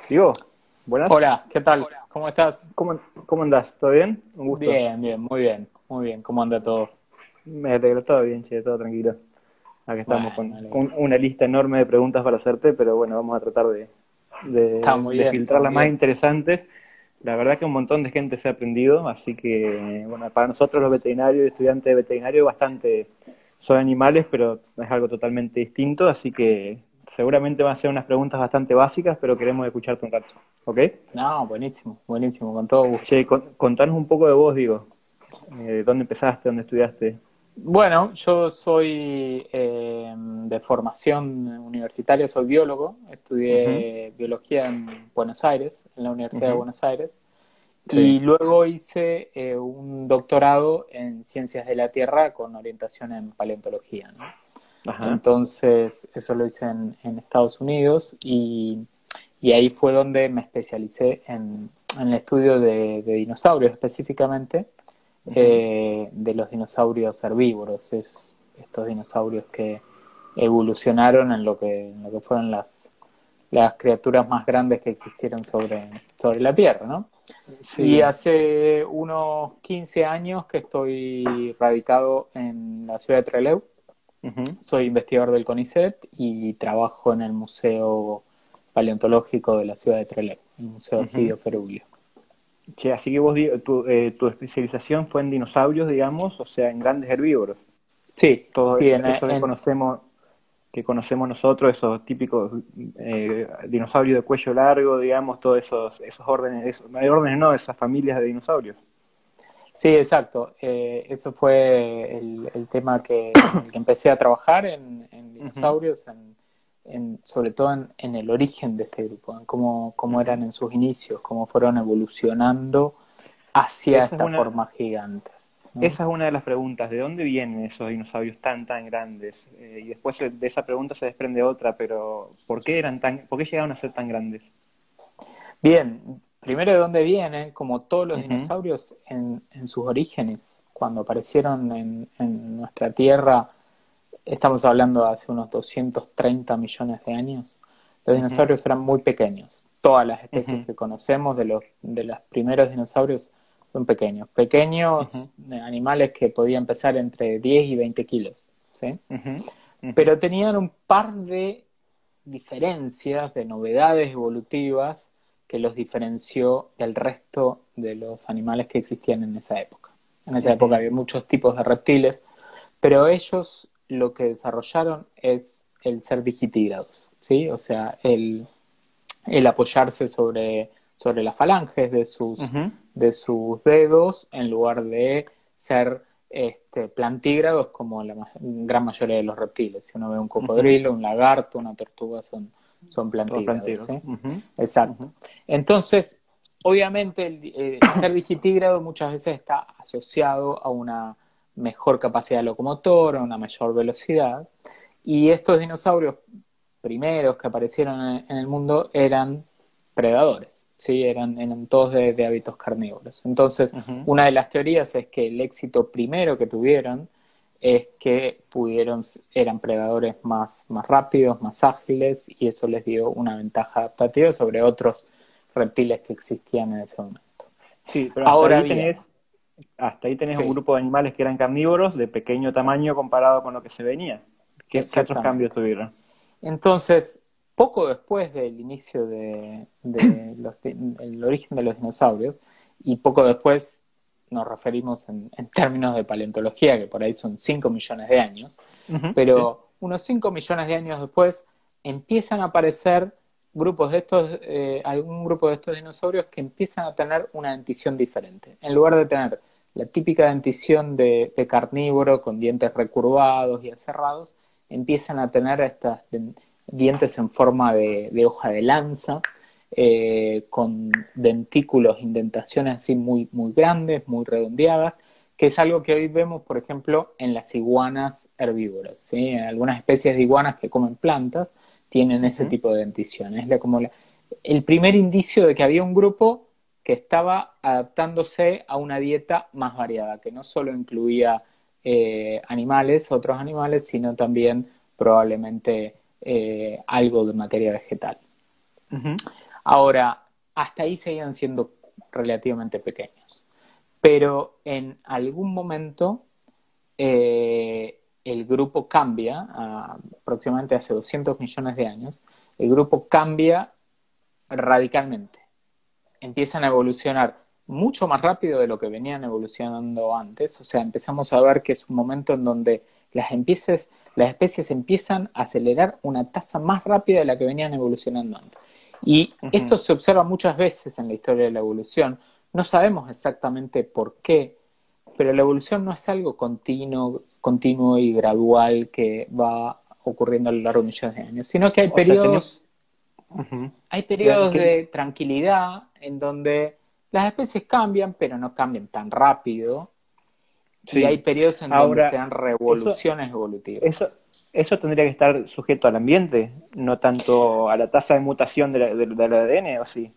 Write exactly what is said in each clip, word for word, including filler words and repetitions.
Diego, buenas. Hola, ¿qué tal? ¿Cómo estás? ¿Cómo, cómo andás? ¿Todo bien? Un gusto. Bien, bien, muy bien, muy bien. ¿Cómo anda todo? Me alegro, todo bien, che, todo tranquilo. Acá estamos Bueno, me con, alegro. con una lista enorme de preguntas para hacerte, pero bueno, vamos a tratar de, Está de, muy de bien, está filtrar muy las más bien. interesantes. La verdad que un montón de gente se ha aprendido, así que bueno, para nosotros los veterinarios y estudiantes de veterinario bastante son animales, pero es algo totalmente distinto, así que seguramente van a ser unas preguntas bastante básicas, pero queremos escucharte un rato, ¿ok? No, buenísimo, buenísimo, con todo gusto. Che, con- contanos un poco de vos, digo. Eh, ¿dónde empezaste? ¿Dónde estudiaste? Bueno, yo soy eh, de formación universitaria, soy biólogo. Ujú, Estudié biología en Buenos Aires, en la Universidad de ujú. Buenos Aires. Sí. Y luego hice eh, un doctorado en ciencias de la Tierra con orientación en paleontología, ¿no? Ajá. Entonces, eso lo hice en, en Estados Unidos y, y ahí fue donde me especialicé en, en el estudio de, de dinosaurios específicamente, Ujú. eh, de los dinosaurios herbívoros, es- estos dinosaurios que evolucionaron en lo que, en lo que fueron las, las criaturas más grandes que existieron sobre, sobre la Tierra, ¿no? Y Sí. hace unos quince años que estoy radicado en la ciudad de Trelew. Ujú. Soy investigador del CONICET y trabajo en el Museo Paleontológico de la ciudad de Trelew, el Museo Ujú. Egidio Ferulio. Che, así que vos, di- tu, eh, tu especialización fue en dinosaurios, digamos, o sea, en grandes herbívoros. Sí, Todo sí, eso, en, eso que en- conocemos, que conocemos nosotros, esos típicos eh, dinosaurios de cuello largo, digamos, todos esos, esos órdenes, esos, no hay órdenes, no, esas familias de dinosaurios. sí, exacto. Eh, eso fue el, el tema que, en el que empecé a trabajar en, en Ujú, dinosaurios, en, en- sobre todo en, en el origen de este grupo, en cómo, cómo eran ujú. en sus inicios, cómo fueron evolucionando hacia Esa es estas una, formas gigantes, ¿no? Esa es una de las preguntas, ¿de dónde vienen esos dinosaurios tan, tan grandes? Eh, y después de esa pregunta se desprende otra, pero ¿por qué eran tan, por qué llegaron a ser tan grandes? Bien, primero de dónde vienen, como todos los Ujú, dinosaurios en, en sus orígenes, cuando aparecieron en, en nuestra Tierra, estamos hablando de hace unos doscientos treinta millones de años, los ujú, dinosaurios eran muy pequeños. Todas las especies ujú, que conocemos de los, de los primeros dinosaurios son pequeños. Pequeños ujú, eh, animales que podían pesar entre diez y veinte kilos, ¿sí? ujú, ujú, Pero tenían un par de diferencias, de novedades evolutivas que los diferenció del resto de los animales que existían en esa época. En esa época ujú, había muchos tipos de reptiles, pero ellos lo que desarrollaron es el ser digitígrados, ¿sí? O sea, el, el apoyarse sobre, sobre las falanges de sus, ujú, de sus dedos en lugar de ser este, plantígrados como la ma- gran mayoría de los reptiles. Si uno ve un ujú. cocodrilo, un lagarto, una tortuga, son, son Todos plantígrados, plantíos. ¿sí? Ujú, Exacto. ujú, Entonces, obviamente, el, el ser digitígrado muchas veces está asociado a una mejor capacidad locomotora, a una mayor velocidad, y estos dinosaurios primeros que aparecieron en, en el mundo eran predadores, ¿sí? Eran, eran todos de, de hábitos carnívoros. Entonces, ujú. una de las teorías es que el éxito primero que tuvieron es que pudieron, eran predadores más, más rápidos, más ágiles, y eso les dio una ventaja adaptativa sobre otros reptiles que existían en ese momento. Sí, pero hasta Ahora ahí bien, tenés, hasta ahí tenés un sí, grupo de animales que eran carnívoros de pequeño tamaño exacto, comparado con lo que se venía. ¿Qué, qué otros cambios exactamente. tuvieron? Entonces, poco después del inicio de, de los, el origen de los dinosaurios, y poco después nos referimos en, en términos de paleontología, que por ahí son cinco millones de años, Ujú, sí. pero unos cinco millones de años después empiezan a aparecer grupos de estos, eh, algún grupo de estos dinosaurios que empiezan a tener una dentición diferente. En lugar de tener la típica dentición de, de carnívoro con dientes recurvados y aserrados, empiezan a tener estas dientes en forma de, de hoja de lanza, eh, con dentículos, indentaciones así muy, muy grandes, muy redondeadas, que es algo que hoy vemos, por ejemplo, en las iguanas herbívoras, ¿sí? Algunas especies de iguanas que comen plantas tienen ese Ujú. tipo de dentición. Es la, como la, el primer indicio de que había un grupo que estaba adaptándose a una dieta más variada, que no solo incluía eh, animales, otros animales, sino también probablemente eh, algo de materia vegetal. Ujú. Ahora, hasta ahí seguían siendo relativamente pequeños. Pero en algún momento eh, el grupo cambia, a, aproximadamente hace doscientos millones de años, el grupo cambia radicalmente. Empiezan a evolucionar mucho más rápido de lo que venían evolucionando antes. O sea, empezamos a ver que es un momento en donde las especies, las especies empiezan a acelerar una tasa más rápida de la que venían evolucionando antes. Y Uh esto -huh. se observa muchas veces en la historia de la evolución. No sabemos exactamente por qué, pero la evolución no es algo continuo, continuo y gradual que va ocurriendo a lo largo de millones de años, sino que hay O sea, tenemos... periodos, Uh -huh. hay ¿Qué, periodos qué? de tranquilidad en donde las especies cambian, pero no cambian tan rápido, y hay Sí. periodos en donde se Ahora, dan eso, revoluciones eso, evolutivas. eso tendría que estar sujeto al ambiente, no tanto a la tasa de mutación de la- de- del A D N, ¿o sí?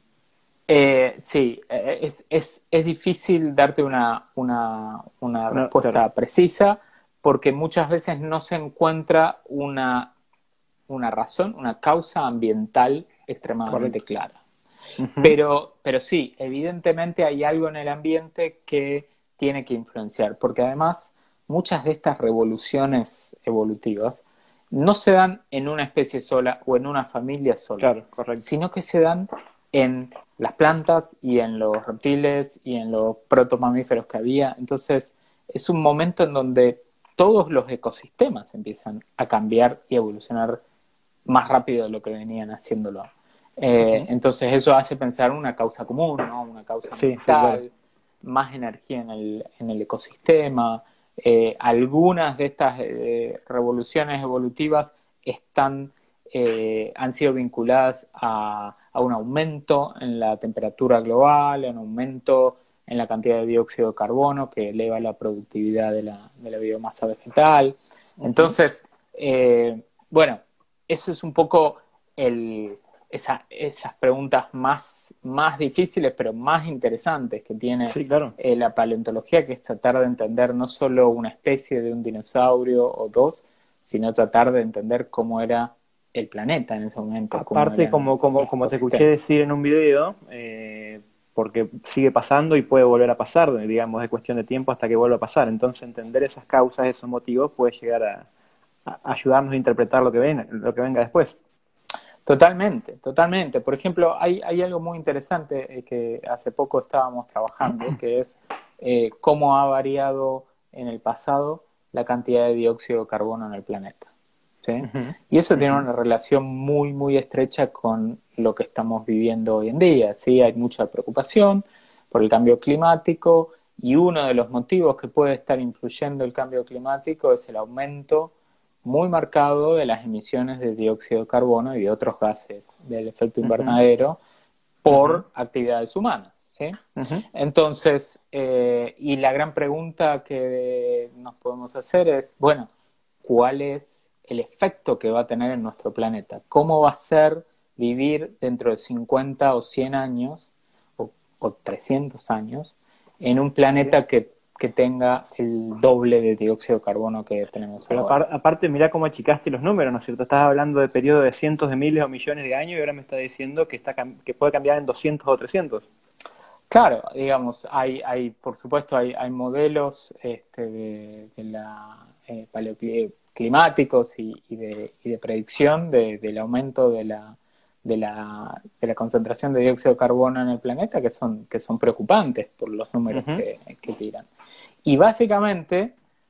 Eh, sí, eh, es, es, es difícil darte una, una, una No, claro, respuesta precisa porque muchas veces no se encuentra una, una razón, una causa ambiental extremadamente correcto. clara. Ujú. Pero, pero sí, evidentemente hay algo en el ambiente que tiene que influenciar, porque además muchas de estas revoluciones evolutivas no se dan en una especie sola o en una familia sola, Claro, correcto. sino que se dan en las plantas y en los reptiles y en los protomamíferos que había. Entonces, es un momento en donde todos los ecosistemas empiezan a cambiar y a evolucionar más rápido de lo que venían haciéndolo. Eh, Ujú. entonces eso hace pensar una causa común, ¿no? Una causa Sí, sí, claro. ambiental, más energía en el, en el ecosistema. Eh, algunas de estas eh, revoluciones evolutivas están, eh, han sido vinculadas a, a un aumento en la temperatura global, a un aumento en la cantidad de dióxido de carbono que eleva la productividad de la, de la biomasa vegetal. Ujú. Entonces, eh, bueno, eso es un poco el, esa, esas preguntas más, más difíciles, pero más interesantes que tiene Sí, claro. eh, la paleontología, que es tratar de entender no solo una especie de un dinosaurio o dos, sino tratar de entender cómo era el planeta en ese momento, cómo Aparte, eran como, como, los como te escuché ecosistemas. decir en un video, eh, porque sigue pasando y puede volver a pasar, digamos, es cuestión de tiempo hasta que vuelva a pasar. Entonces, entender esas causas, esos motivos, puede llegar a, a ayudarnos a interpretar lo que venga, lo que venga después. Totalmente, totalmente. Por ejemplo, hay, hay algo muy interesante eh, que hace poco estábamos trabajando, que es eh, cómo ha variado en el pasado la cantidad de dióxido de carbono en el planeta. ¿Sí? Ujú, Y eso tiene ujú. una relación muy, muy estrecha con lo que estamos viviendo hoy en día. ¿Sí? Hay mucha preocupación por el cambio climático y uno de los motivos que puede estar influyendo el cambio climático es el aumento muy marcado de las emisiones de dióxido de carbono y de otros gases del efecto Ujú, invernadero ujú, por actividades humanas, ¿sí? ujú. Entonces, eh, y la gran pregunta que nos podemos hacer es, bueno, ¿cuál es el efecto que va a tener en nuestro planeta? ¿Cómo va a ser vivir dentro de cincuenta o cien años o, o trescientos años en un Sí. planeta que, que tenga el doble de dióxido de carbono que tenemos Pero ahora? apar- aparte, mirá cómo achicaste los números, ¿no es cierto? Estás hablando de periodos de cientos de miles o millones de años y ahora me está diciendo que, está, cam- que puede cambiar en doscientos o trescientos. Claro, digamos, hay, hay por supuesto, hay, hay modelos este, de, de la eh, paleo- climáticos y, y de, y de predicción de- del aumento de la, de la, de la concentración de dióxido de carbono en el planeta que son, que son preocupantes por los números Ujú. que, que tiran. Y básicamente,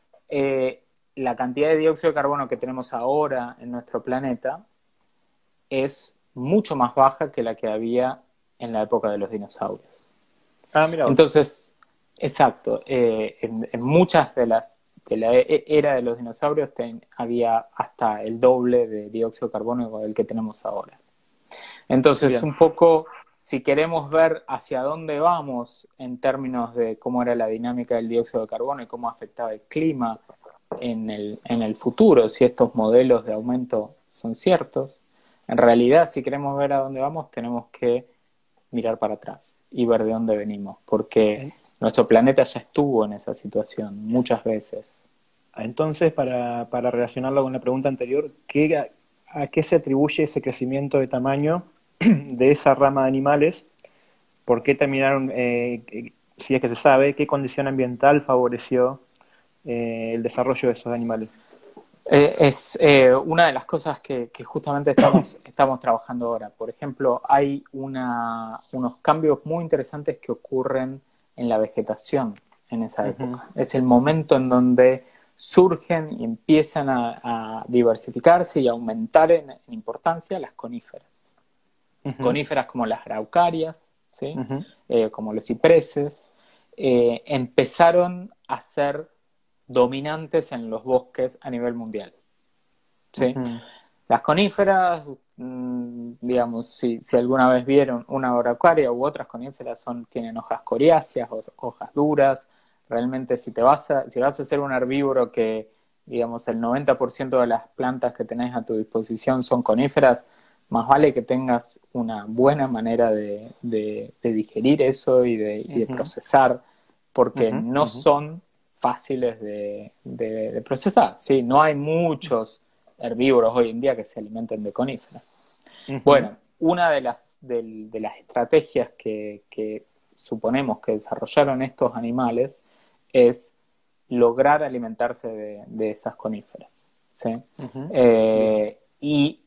eh, la cantidad de dióxido de carbono que tenemos ahora en nuestro planeta es mucho más baja que la que había en la época de los dinosaurios. Ah, mira vos. Entonces, exacto, eh, en, en muchas de las de la e- era de los dinosaurios ten- había hasta el doble de dióxido de carbono del que tenemos ahora. Entonces, Bien. un poco, si queremos ver hacia dónde vamos en términos de cómo era la dinámica del dióxido de carbono y cómo afectaba el clima en el, en el futuro, si estos modelos de aumento son ciertos, en realidad, si queremos ver a dónde vamos, tenemos que mirar para atrás y ver de dónde venimos, porque En- nuestro planeta ya estuvo en esa situación muchas veces. Entonces, para, para relacionarlo con la pregunta anterior, ¿qué, a, a qué se atribuye ese crecimiento de tamaño? de esa rama de animales, ¿por qué terminaron, eh, si es que se sabe, qué condición ambiental favoreció eh, el desarrollo de esos animales? Eh, es eh, una de las cosas que, que justamente estamos, estamos trabajando ahora. Por ejemplo, hay una, unos cambios muy interesantes que ocurren en la vegetación en esa Ujú, época. Es el momento en donde surgen y empiezan a, a diversificarse y aumentar en, en importancia las coníferas. ujú, Coníferas como las araucarias, ¿sí? ujú, Eh, como los cipreses, eh, empezaron a ser dominantes en los bosques a nivel mundial. ¿Sí? ujú. Las coníferas, mmm, digamos, si, si alguna vez vieron una araucaria u otras coníferas, son, tienen hojas coriáceas, hojas duras. Realmente, si te vas a, si vas a ser un herbívoro que, digamos, el noventa por ciento de las plantas que tenés a tu disposición son coníferas, más vale que tengas una buena manera de, de, de digerir eso y de, y de Ujú, procesar, porque ujú, no ujú, son fáciles de, de, de procesar. ¿Sí? No hay muchos herbívoros hoy en día que se alimenten de coníferas. ujú, Bueno, una de las, de, de las estrategias que, que suponemos que desarrollaron estos animales es lograr alimentarse de, de esas coníferas. ¿Sí? ujú. Bien. Eh, y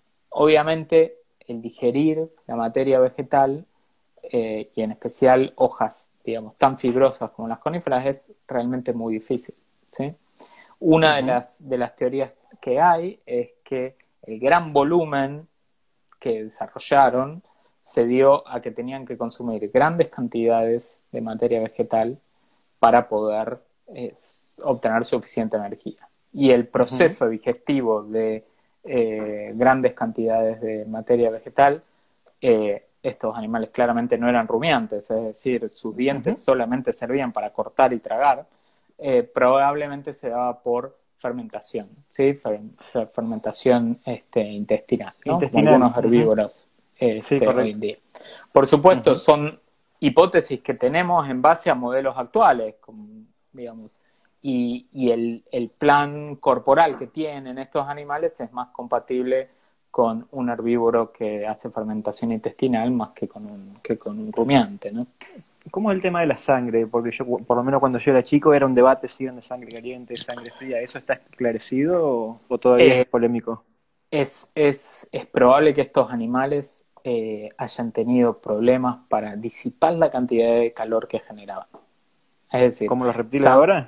obviamente el digerir la materia vegetal eh, y en especial hojas, digamos, tan fibrosas como las coníferas es realmente muy difícil. ¿Sí? Una de Ujú, las, de las teorías que hay es que el gran volumen que desarrollaron se dio a que tenían que consumir grandes cantidades de materia vegetal para poder eh, obtener suficiente energía. Y el ujú, proceso digestivo de eh, grandes cantidades de materia vegetal, eh, estos animales claramente no eran rumiantes, es decir, sus dientes ujú. solamente servían para cortar y tragar, eh, probablemente se daba por fermentación, ¿sí? Fer o sea, fermentación este, intestinal, ¿no? Como Intestinal. algunos Ujú. herbívoros Sí, este, hoy en correcto. día. Por supuesto, Ujú, son hipótesis que tenemos en base a modelos actuales, como, digamos, y, y el, el, plan corporal que tienen estos animales es más compatible con un herbívoro que hace fermentación intestinal más que con un, que con un rumiante, ¿no? ¿Cómo es el tema de la sangre? Porque yo, por lo menos cuando yo era chico, era un debate si eran de sangre caliente, sangre fría. ¿Eso está esclarecido o, o todavía Eh, es polémico? es, es, es probable que estos animales eh, hayan tenido problemas para disipar la cantidad de calor que generaban. Es decir, ¿Como los reptiles sab ahora?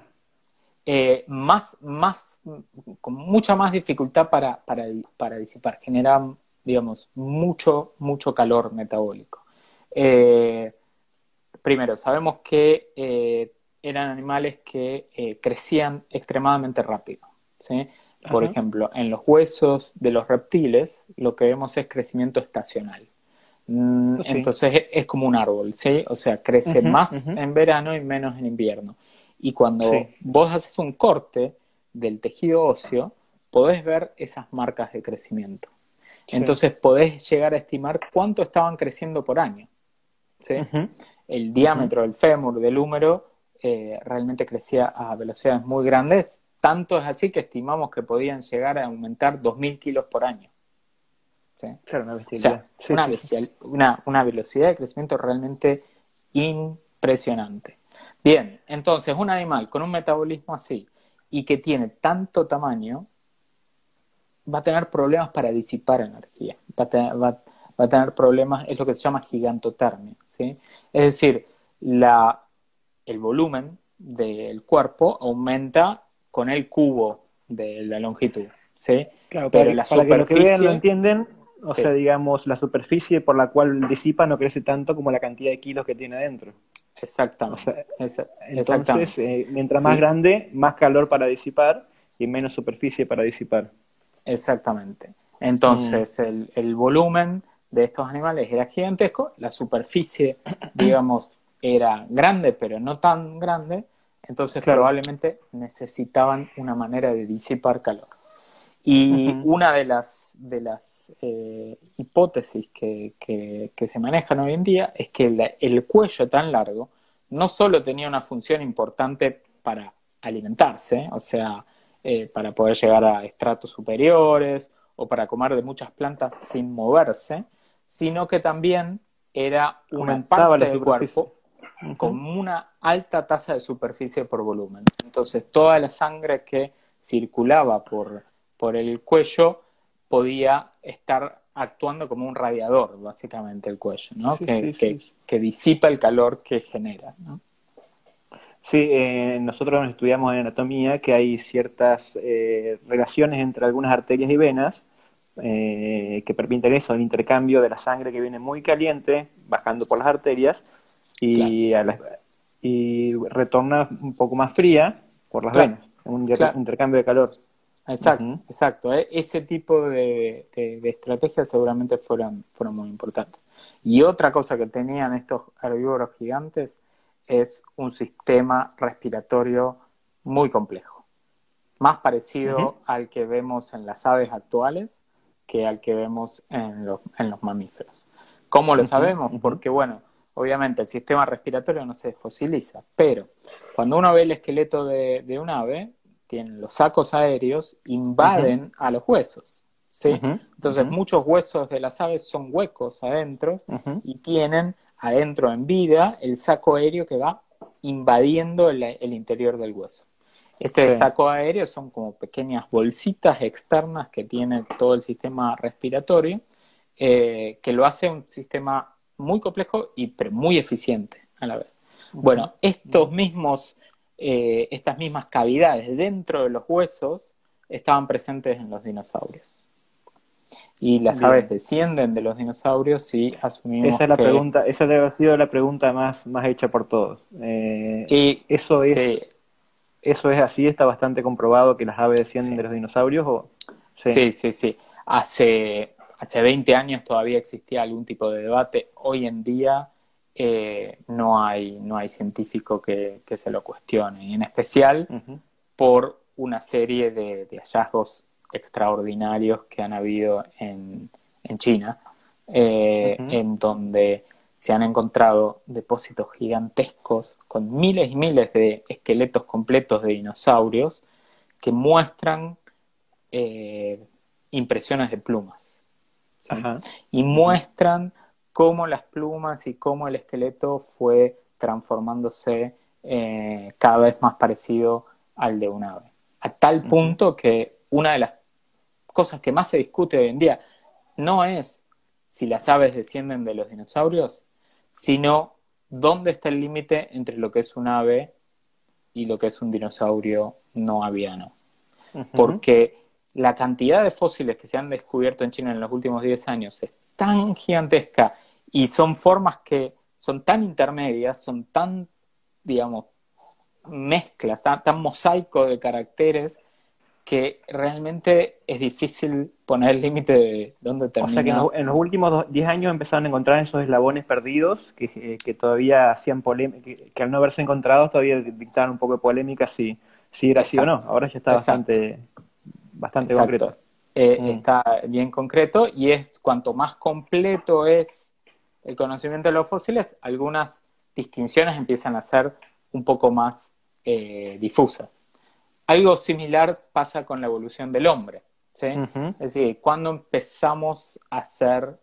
eh, más, más, con mucha más dificultad para, para, para disipar, generan, digamos, mucho, mucho calor metabólico. Eh, Primero, sabemos que eh, eran animales que eh, crecían extremadamente rápido, ¿sí? Por Ajá. ejemplo, en los huesos de los reptiles lo que vemos es crecimiento estacional. Mm, Pues sí. Entonces es, es como un árbol, ¿sí? O sea, crece Ujú, más ujú. en verano y menos en invierno. Y cuando Sí, vos haces un corte del tejido óseo, podés ver esas marcas de crecimiento. sí. Entonces podés llegar a estimar cuánto estaban creciendo por año, ¿sí? Ujú, El ujú. diámetro del fémur, del húmero, eh, realmente crecía a velocidades muy grandes. Tanto es así que estimamos que podían llegar a aumentar dos mil kilos por año. ¿Sí? O Claro, una sea, bestialidad. Sí, una, sí, sí. bestial, una, una velocidad de crecimiento realmente impresionante. Bien, entonces un animal con un metabolismo así y que tiene tanto tamaño va a tener problemas para disipar energía, va a tener, va, va a tener problemas, es lo que se llama gigantotermia, ¿sí? Es decir, la, el volumen del cuerpo aumenta con el cubo de la longitud, ¿sí? Claro, para Pero que, la para que los que vean lo superficie, entienden, o sea, sí, digamos, la superficie por la cual disipa no crece tanto como la cantidad de kilos que tiene adentro. O exactamente, sea, esa, entonces, exactamente, eh, mientras más ¿sí? grande, más calor para disipar y menos superficie para disipar. Exactamente. Mm, Entonces, el, el volumen de estos animales era gigantesco, la superficie, digamos, era grande, pero no tan grande, entonces claro. probablemente necesitaban una manera de disipar calor. Y Ujú, una de las, de las eh, hipótesis que, que, que se manejan hoy en día es que la- el cuello tan largo no solo tenía una función importante para alimentarse, o sea, eh, para poder llegar a estratos superiores o para comer de muchas plantas sin moverse, sino que también era una Aumentaba parte la del superficie. cuerpo con una alta tasa de superficie por volumen. Entonces, toda la sangre que circulaba por, por el cuello podía estar actuando como un radiador, básicamente, el cuello, ¿no? Sí, Que, sí, que, sí. que disipa el calor que genera, ¿no? Sí, eh, nosotros estudiamos en anatomía que hay ciertas eh, relaciones entre algunas arterias y venas eh, que permiten eso, el intercambio de la sangre que viene muy caliente, bajando por las arterias, Claro, y, a la- y retorna un poco más fría por las claro, venas, un inter- claro. intercambio de calor. Exacto, Ujú, exacto. ¿Eh? Ese tipo de, de- de estrategias seguramente fueron, fueron muy importantes. Y otra cosa que tenían estos herbívoros gigantes es un sistema respiratorio muy complejo, más ujú, parecido al que vemos en las aves actuales que al que vemos en los, en los mamíferos. ¿Cómo lo ujú, sabemos? ujú, Porque, bueno, obviamente el sistema respiratorio no se fosiliza, pero cuando uno ve el esqueleto de, de un ave, tienen los sacos aéreos, ujú, invaden a los huesos, ¿sí? ujú, Entonces, ujú, muchos huesos de las aves son huecos adentro ujú. y tienen adentro en vida el saco aéreo que va invadiendo el, el interior del hueso. Este Sí, saco aéreo son como pequeñas bolsitas externas que tiene todo el sistema respiratorio, eh, que lo hace un sistema muy complejo y pero muy eficiente a la vez. ujú, Bueno, estos ujú. mismos, eh, estas mismas cavidades dentro de los huesos estaban presentes en los dinosaurios. Y las aves Bien. descienden de los dinosaurios y asumimos Esa es la que... pregunta, esa debe haber sido la pregunta más, más hecha por todos. Eh, Y ¿eso es, sí, eso es así? ¿Está bastante comprobado que las aves descienden sí. de los dinosaurios? ¿O? Sí. Sí, sí, sí. Hace, hace veinte años todavía existía algún tipo de debate. Hoy en día eh, no hay, no hay científico que, que se lo cuestione. Y en especial Ujú, por una serie de, de hallazgos extraordinarios que han habido en, en China, eh, ujú. en donde se han encontrado depósitos gigantescos con miles y miles de esqueletos completos de dinosaurios que muestran eh, impresiones de plumas, ¿sí? Ajá. Y Ujú, muestran cómo las plumas y cómo el esqueleto fue transformándose eh, cada vez más parecido al de un ave. A tal ujú, punto que una de las cosas que más se discute hoy en día no es si las aves descienden de los dinosaurios, sino dónde está el límite entre lo que es un ave y lo que es un dinosaurio no aviano, ujú. porque la cantidad de fósiles que se han descubierto en China en los últimos diez años es tan gigantesca y son formas que son tan intermedias, son tan, digamos, mezclas, tan, tan mosaico de caracteres que realmente es difícil poner el límite de dónde O sea que en termina. los, en los últimos dos- diez años empezaron a encontrar esos eslabones perdidos que, eh, que todavía hacían polémica, que, que al no haberse encontrado todavía dictaban un poco de polémica si, si era así o no. Exacto, Ahora ya está exacto. bastante, bastante concreto. Exacto. Eh, Mm. está bien concreto y es cuanto más completo es el conocimiento de los fósiles, algunas distinciones empiezan a ser un poco más eh, difusas. Algo similar pasa con la evolución del hombre, ¿sí? Ujú. Es decir, cuando empezamos a ser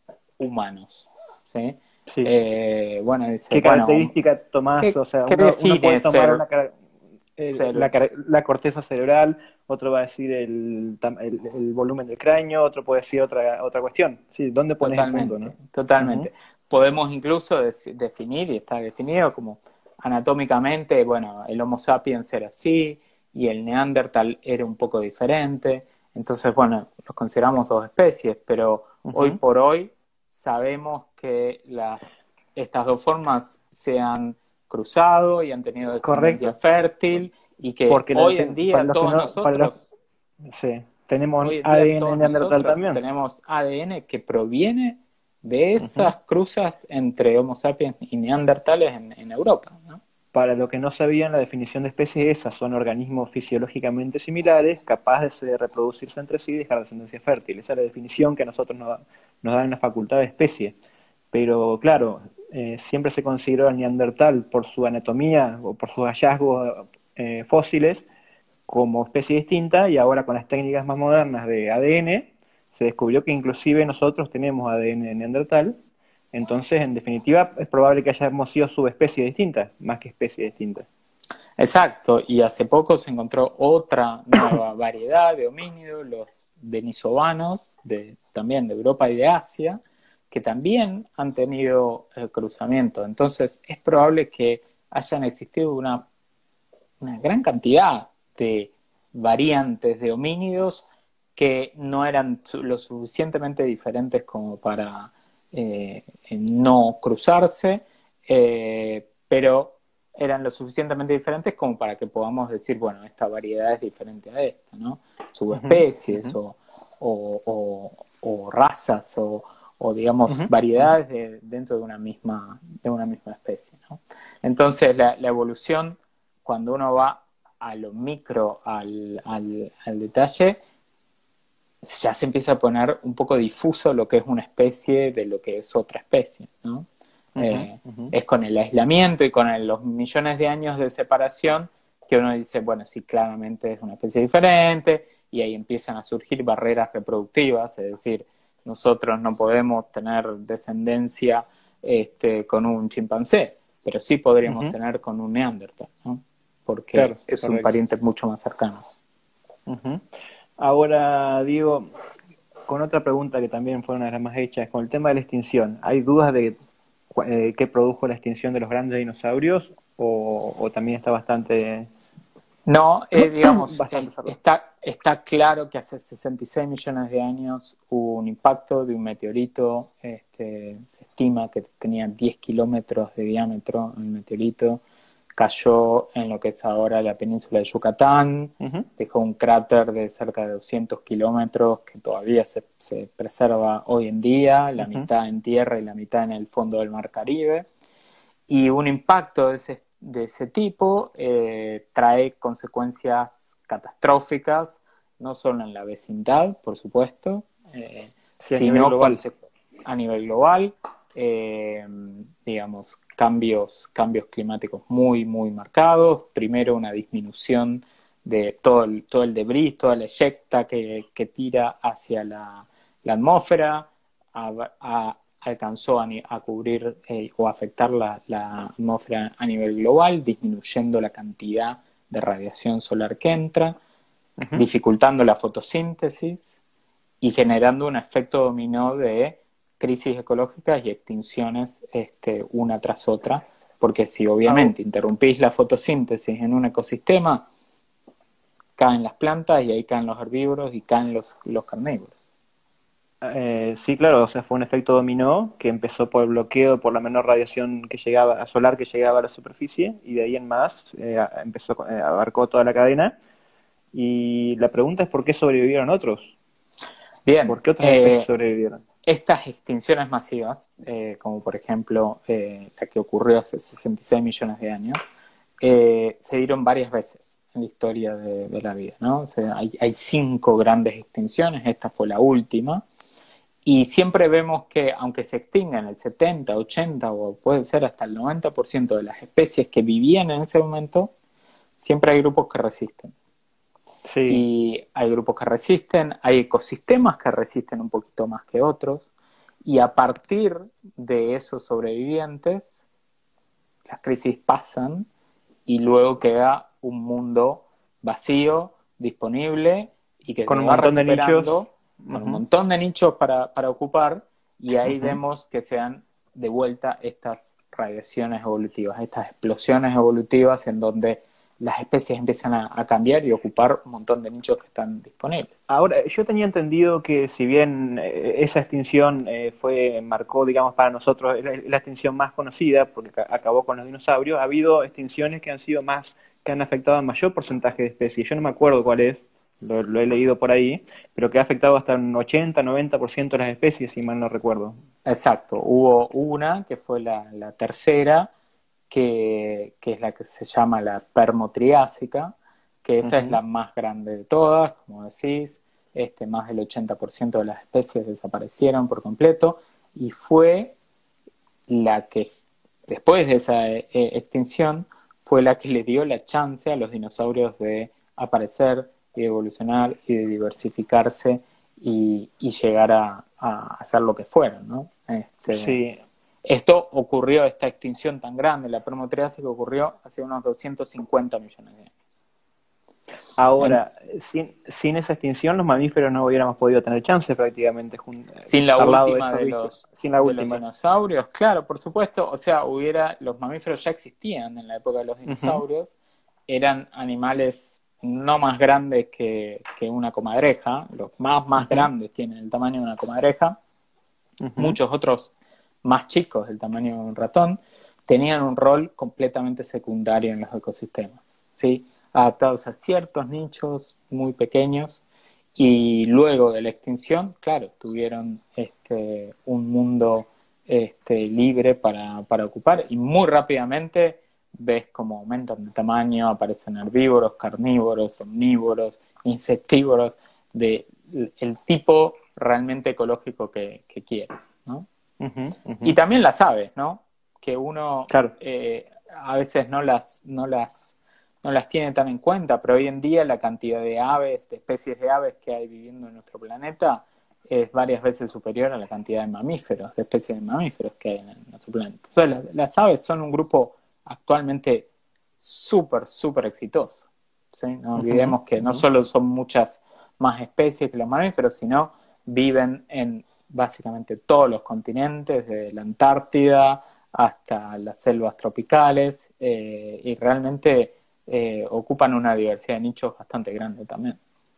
humanos, ¿sí? Sí. Eh, bueno, dice, ¿Qué bueno, característica tomás? ¿qué, O sea, qué uno, uno puede define tomar ser, una, cara- el- la, ser cara- la corteza cerebral, otro va a decir el, tam- el, el volumen del cráneo, otro puede decir otra, otra cuestión. Sí, ¿dónde pones el punto, Totalmente, no? Ujú, totalmente. Podemos incluso des- definir, y está definido como anatómicamente, bueno, el Homo sapiens era así y el Neandertal era un poco diferente. Entonces, bueno, los consideramos dos especies, pero hoy ujú. por hoy sabemos que las, estas dos formas se han cruzado y han tenido descendencia Correcto. fértil y que Porque la hoy en defi- para día los que todos no, para los, nosotros sí, tenemos hoy en día A D N todos neandertal nosotros también. tenemos A D N que proviene de Ujú. esas cruzas entre Homo sapiens y neandertales en, en Europa, ¿no? Para los que no sabían, la definición de especie es esa, son organismos fisiológicamente similares, capaces de reproducirse entre sí y dejar descendencia fértil. Esa es la definición que a nosotros nos, nos dan la facultad de especie. Pero claro, eh, siempre se consideró al neandertal por su anatomía o por sus hallazgos eh, fósiles como especie distinta y ahora con las técnicas más modernas de A D N se descubrió que inclusive nosotros tenemos A D N neandertal, entonces en definitiva es probable que hayamos sido subespecies distintas, más que especies distintas. Exacto, y hace poco se encontró otra nueva variedad de homínidos, los denisovanos, de, también de Europa y de Asia, que también han tenido eh, cruzamiento. Entonces es probable que hayan existido una, una gran cantidad de variantes de homínidos que no eran lo suficientemente diferentes como para eh, no cruzarse, eh, pero eran lo suficientemente diferentes como para que podamos decir, bueno, esta variedad es diferente a esta, ¿no? Subespecies uh-huh, uh-huh. O, o, o, o razas o, o digamos, uh-huh, variedades de, dentro de una misma, de una misma especie, ¿no? Entonces, la, la evolución, cuando uno va a lo micro, al, al, al detalle, ya se empieza a poner un poco difuso lo que es una especie de lo que es otra especie, ¿no? Uh-huh, eh, uh-huh. Es con el aislamiento y con el, los millones de años de separación que uno dice, bueno, sí, claramente es una especie diferente, y ahí empiezan a surgir barreras reproductivas, es decir, nosotros no podemos tener descendencia este, con un chimpancé, pero sí podríamos uh-huh. tener con un neandertal, ¿no? Porque claro, es correcto. Un pariente mucho más cercano. Uh-huh. Ahora, Diego, con otra pregunta que también fue una de las más hechas, con el tema de la extinción, ¿hay dudas de eh, qué produjo la extinción de los grandes dinosaurios o, o también está bastante... No, eh, digamos, bastante eh, está, está claro que hace sesenta y seis millones de años hubo un impacto de un meteorito, este, se estima que tenía diez kilómetros de diámetro el meteorito, cayó en lo que es ahora la península de Yucatán, uh-huh. dejó un cráter de cerca de doscientos kilómetros que todavía se, se preserva hoy en día, la uh-huh. mitad en tierra y la mitad en el fondo del Mar Caribe, y un impacto de ese, de ese tipo eh, trae consecuencias catastróficas, no solo en la vecindad, por supuesto, eh, sí, sino a nivel global, a nivel global eh, digamos, cambios, cambios climáticos muy, muy marcados. Primero, una disminución de todo el, todo el debris, toda la eyecta que, que tira hacia la, la atmósfera, a, a, alcanzó a, a cubrir eh, o afectar la, la atmósfera a nivel global, disminuyendo la cantidad de radiación solar que entra, uh-huh. dificultando la fotosíntesis y generando un efecto dominó de crisis ecológicas y extinciones este, una tras otra, porque si obviamente oh. interrumpís la fotosíntesis en un ecosistema, caen las plantas y ahí caen los herbívoros y caen los, los carnívoros. Eh, sí, claro, o sea, fue un efecto dominó que empezó por el bloqueo, por la menor radiación que llegaba, solar que llegaba a la superficie, y de ahí en más eh, empezó, eh, abarcó toda la cadena. Y la pregunta es ¿por qué sobrevivieron otros? Bien. ¿Por qué otras eh, especies sobrevivieron? Estas extinciones masivas, eh, como por ejemplo eh, la que ocurrió hace sesenta y seis millones de años, eh, se dieron varias veces en la historia de, de la vida, ¿no? O sea, hay, hay cinco grandes extinciones, esta fue la última, y siempre vemos que aunque se extingan el setenta, ochenta o puede ser hasta el noventa por ciento de las especies que vivían en ese momento, siempre hay grupos que resisten. Sí. Y hay grupos que resisten, hay ecosistemas que resisten un poquito más que otros, y a partir de esos sobrevivientes, las crisis pasan y luego queda un mundo vacío, disponible, y que con se un va montón de nichos, con uh-huh. un montón de nichos para, para ocupar, y ahí uh-huh. vemos que se dan de vuelta estas radiaciones evolutivas, estas explosiones evolutivas en donde las especies empiezan a, a cambiar y ocupar un montón de nichos que están disponibles. Ahora, yo tenía entendido que si bien eh, esa extinción eh, fue marcó, digamos, para nosotros la, la extinción más conocida, porque acabó con los dinosaurios, ha habido extinciones que han sido más, que han afectado a mayor porcentaje de especies. Yo no me acuerdo cuál es, lo, lo he leído por ahí, pero que ha afectado hasta un ochenta, noventa por ciento de las especies, si mal no recuerdo. Exacto, hubo una que fue la, la tercera, Que, que es la que se llama la permotriásica, que esa uh-huh. es la más grande de todas, como decís, este, más del ochenta por ciento de las especies desaparecieron por completo, y fue la que, después de esa eh, extinción, fue la que le dio la chance a los dinosaurios de aparecer y de evolucionar y de diversificarse y, y llegar a, a hacer lo que fueron, ¿no? Este, Sí. Esto ocurrió, esta extinción tan grande, la Permo-Triásica ocurrió hace unos doscientos cincuenta millones de años. En, Ahora, sin, sin esa extinción los mamíferos no hubiéramos podido tener chance prácticamente jun- sin la al lado de última esos de bichos, los, sin la de los última. dinosaurios, claro, por supuesto, o sea, hubiera, los mamíferos ya existían en la época de los Ujú, dinosaurios, eran animales no más grandes que, que una comadreja, los más, más ujú, grandes tienen el tamaño de una comadreja, ujú. muchos otros más chicos, del tamaño de un ratón, tenían un rol completamente secundario en los ecosistemas, ¿sí? Adaptados a ciertos nichos muy pequeños y luego de la extinción, claro, tuvieron este, un mundo este, libre para, para ocupar y muy rápidamente ves cómo aumentan de tamaño, aparecen herbívoros, carnívoros, omnívoros, insectívoros, de el tipo realmente ecológico que, que quieres, ¿no? Ujú, ujú. Y también las aves, ¿no? Que uno Claro, eh, a veces no las, no, las, no las tiene tan en cuenta, pero hoy en día la cantidad de aves, de especies de aves que hay viviendo en nuestro planeta es varias veces superior a la cantidad de mamíferos, de especies de mamíferos que hay en nuestro planeta. Entonces, las, las aves son un grupo actualmente súper, súper exitoso, ¿sí? No ujú, olvidemos que no ujú. solo son muchas más especies que los mamíferos, sino viven en básicamente todos los continentes, desde la Antártida hasta las selvas tropicales, eh, y realmente eh, ocupan una diversidad de nichos bastante grande también.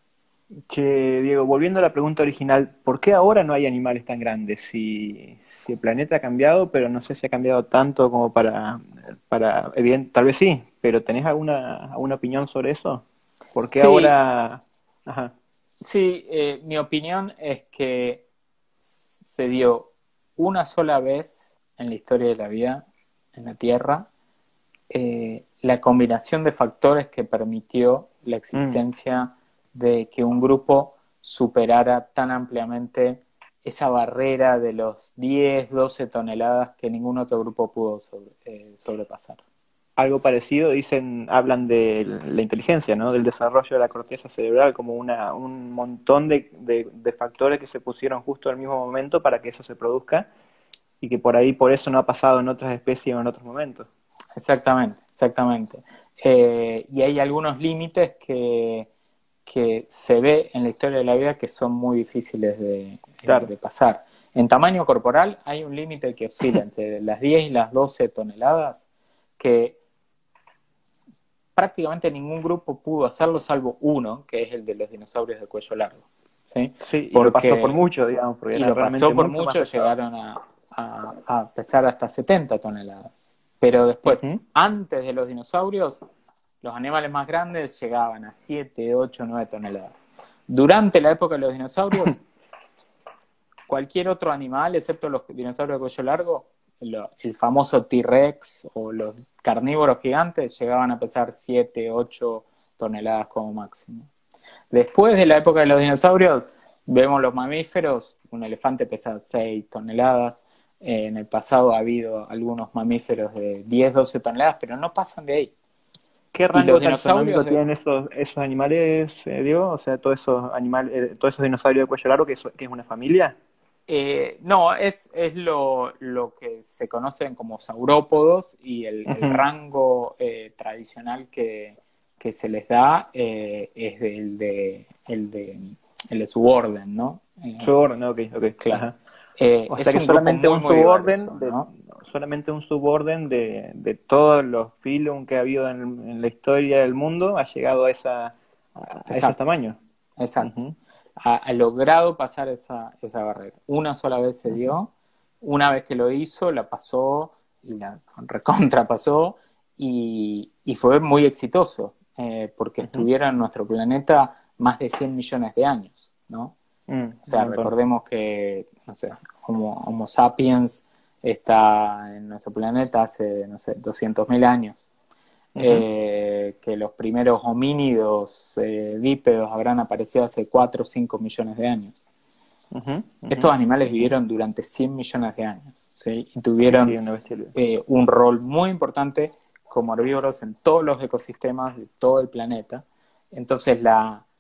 Che, Diego, volviendo a la pregunta original, ¿por qué ahora no hay animales tan grandes? Si, si el planeta ha cambiado, pero no sé si ha cambiado tanto como para, para evidente, tal vez sí, pero ¿tenés alguna, alguna opinión sobre eso? ¿Por qué Sí, ahora? Ajá. sí, eh, mi opinión es que se dio una sola vez en la historia de la vida en la Tierra eh, la combinación de factores que permitió la Mm. existencia de que un grupo superara tan ampliamente esa barrera de los diez, doce toneladas que ningún otro grupo pudo sobre, eh, sobrepasar. Algo parecido, dicen, hablan de la inteligencia, ¿no? Del desarrollo de la corteza cerebral como una, un montón de, de, de factores que se pusieron justo al mismo momento para que eso se produzca y que por ahí, por eso no ha pasado en otras especies o en otros momentos. Exactamente, exactamente. Eh, y hay algunos límites que, que se ve en la historia de la vida que son muy difíciles de, eh, Claro. de pasar. En tamaño corporal hay un límite que oscila entre las diez y las doce toneladas, que prácticamente ningún grupo pudo hacerlo salvo uno, que es el de los dinosaurios de cuello largo. ¿Sí? Sí, y lo pasó por Porque, mucho, digamos, porque y era lo realmente pasó por mucho más mucho, pesado. llegaron a, a, a pesar hasta setenta toneladas. Pero después, Ujú. antes de los dinosaurios, los animales más grandes llegaban a siete, ocho, nueve toneladas. Durante la época de los dinosaurios, cualquier otro animal, excepto los dinosaurios de cuello largo, lo- el famoso T-Rex o los carnívoros gigantes, llegaban a pesar siete, ocho toneladas como máximo. Después de la época de los dinosaurios, vemos los mamíferos, un elefante pesa seis toneladas, eh, en el pasado ha habido algunos mamíferos de diez, doce toneladas, pero no pasan de ahí. ¿Qué Y los rango dinosaurios taxonómico de, tienen esos, esos animales, eh, Diego? O sea, todos esos animales, eh, todos esos dinosaurios de cuello largo, que es, que es una familia. Eh, no, es, es lo, lo que se conocen como saurópodos y el, el Ujú. rango eh, tradicional que, que se les da eh, es el de, el de, el de suborden, ¿no? Eh, Suborden, ok, ok, claro. ajá. Eh, O sea es que un grupo solamente muy, un muy diverso, suborden de, ¿no? solamente un suborden de, de todos los filum que ha habido en, en la historia del mundo ha llegado a esa a esos Exacto, tamaños. exacto. Ujú, Ha, ha logrado pasar esa, esa barrera. Una sola vez se ujú, dio, una vez que lo hizo, la pasó y la recontrapasó y, y fue muy exitoso, eh, porque ujú. estuvieron en nuestro planeta más de cien millones de años, ¿no? Mm, O un sea, montón. recordemos que, no sé, Homo, Homo sapiens está en nuestro planeta hace, no sé, doscientos mil años, Ujú, eh, que los primeros homínidos eh, bípedos habrán aparecido hace cuatro o cinco millones de años. ujú, ujú, Estos animales ujú. vivieron durante cien millones de años, ¿sí? Y Sí, sí, tuvieron una bestialidad. eh, un rol muy importante como herbívoros en todos los ecosistemas de todo el planeta. Entonces la,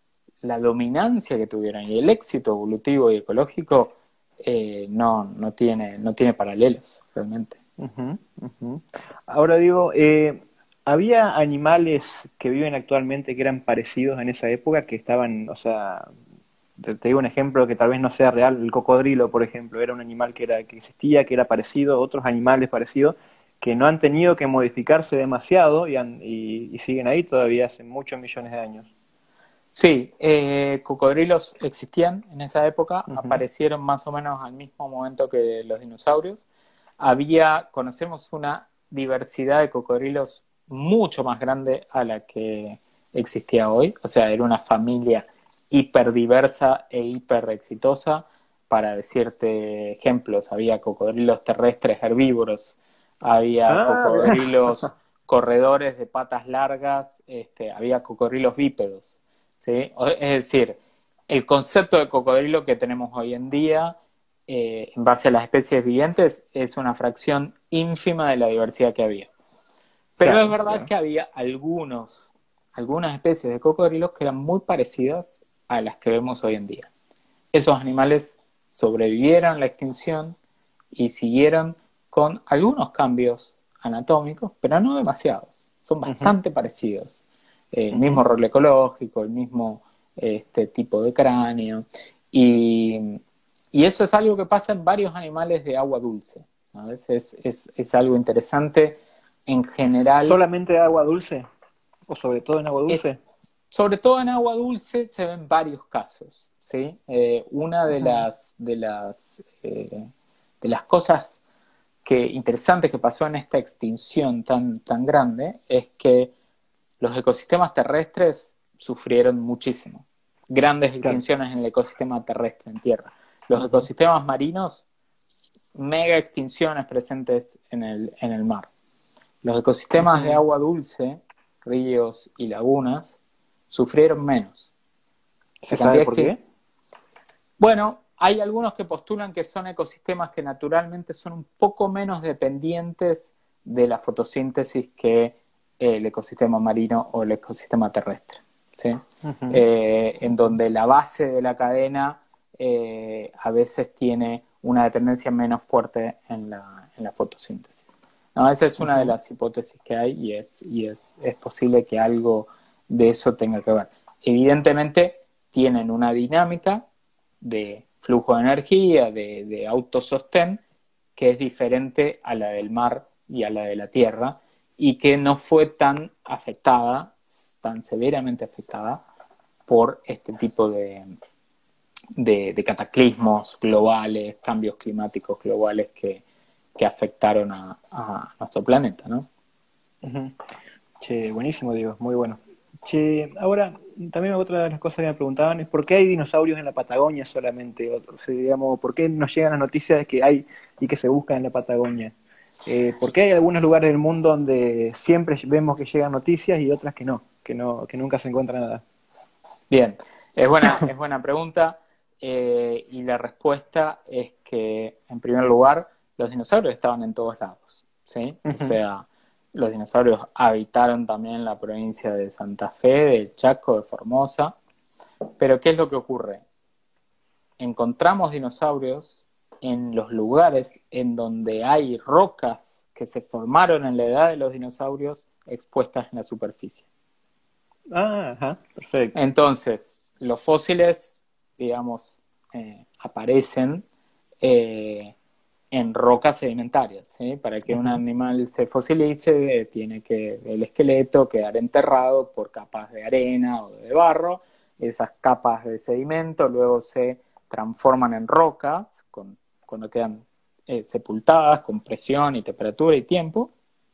la dominancia que tuvieron y el éxito evolutivo y ecológico eh, no, no, tiene, no tiene paralelos, realmente. Ujú, ujú. Ahora digo, eh, ¿había animales que viven actualmente que eran parecidos en esa época, que estaban, o sea, te, te digo un ejemplo que tal vez no sea real, el cocodrilo, por ejemplo, era un animal que era, que existía, que era parecido, otros animales parecidos, que no han tenido que modificarse demasiado y, han- y, y siguen ahí todavía hace muchos millones de años? Sí, eh, cocodrilos existían en esa época, Ujú. aparecieron más o menos al mismo momento que los dinosaurios. Había, conocemos una diversidad de cocodrilos mucho más grande a la que existía hoy, o sea, era una familia hiperdiversa e hiper exitosa. Para decirte ejemplos, había cocodrilos terrestres herbívoros, había Ah, mira. cocodrilos corredores de patas largas, este, había cocodrilos bípedos. ¿Sí? Es decir, el concepto de cocodrilo que tenemos hoy en día, eh, en base a las especies vivientes, es una fracción ínfima de la diversidad que había. Pero es Claro, verdad claro. que había algunos, algunas especies de cocodrilos que eran muy parecidas a las que vemos hoy en día. Esos animales sobrevivieron a la extinción y siguieron con algunos cambios anatómicos, pero no demasiados. Son Ujú, bastante parecidos. Eh, el ujú. mismo rol ecológico, el mismo este, tipo de cráneo. Y, y eso es algo que pasa en varios animales de agua dulce. A veces es, es algo interesante. En general, ¿Solamente agua dulce? ¿O sobre todo en agua es, dulce? sobre todo en agua dulce se ven varios casos, ¿sí? Eh, una de Ujú. las, de las, eh, de las cosas que, interesantes que pasó en esta extinción tan, tan grande es que los ecosistemas terrestres sufrieron muchísimo. Grandes Claro. extinciones en el ecosistema terrestre, en tierra. Los Ujú, ecosistemas marinos, mega extinciones presentes en el, en el mar. Los ecosistemas de ujú. agua dulce, ríos y lagunas, sufrieron menos. ¿Se La sabe cantidad por de... qué? Bueno, hay algunos que postulan que son ecosistemas que naturalmente son un poco menos dependientes de la fotosíntesis que el ecosistema marino o el ecosistema terrestre, ¿sí? Ujú. Eh, en donde la base de la cadena eh, a veces tiene una dependencia menos fuerte en la, en la fotosíntesis. No, esa es una de Ujú. las hipótesis que hay y, es, y es, es posible que algo de eso tenga que ver. Evidentemente tienen una dinámica de flujo de energía, de, de autosostén, que es diferente a la del mar y a la de la tierra, y que no fue tan afectada, tan severamente afectada por este tipo de, de, de cataclismos globales, cambios climáticos globales que, que afectaron a, a nuestro planeta, ¿no? Ujú. Che, buenísimo, Diego, muy bueno. Che, ahora, también otra de las cosas que me preguntaban es por qué hay dinosaurios en la Patagonia solamente. O, o sea, digamos, ¿por qué nos llegan las noticias de que hay y que se buscan en la Patagonia? Eh, ¿por qué hay algunos lugares del mundo donde siempre vemos que llegan noticias y otras que no, que no, que nunca se encuentra nada? Bien, es buena, es buena pregunta eh, y la respuesta es que, en primer lugar, los dinosaurios estaban en todos lados, ¿sí? O Ujú. sea, los dinosaurios habitaron también la provincia de Santa Fe, de Chaco, de Formosa, pero ¿qué es lo que ocurre? Encontramos dinosaurios en los lugares en donde hay rocas que se formaron en la edad de los dinosaurios expuestas en la superficie. Ah, ajá, perfecto. Entonces, los fósiles, digamos, eh, aparecen eh, en rocas sedimentarias, ¿sí? Para que un Ujú. animal se fosilice, eh, tiene que el esqueleto quedar enterrado por capas de arena o de barro. Esas capas de sedimento luego se transforman en rocas con, cuando quedan eh, sepultadas con presión y temperatura y tiempo.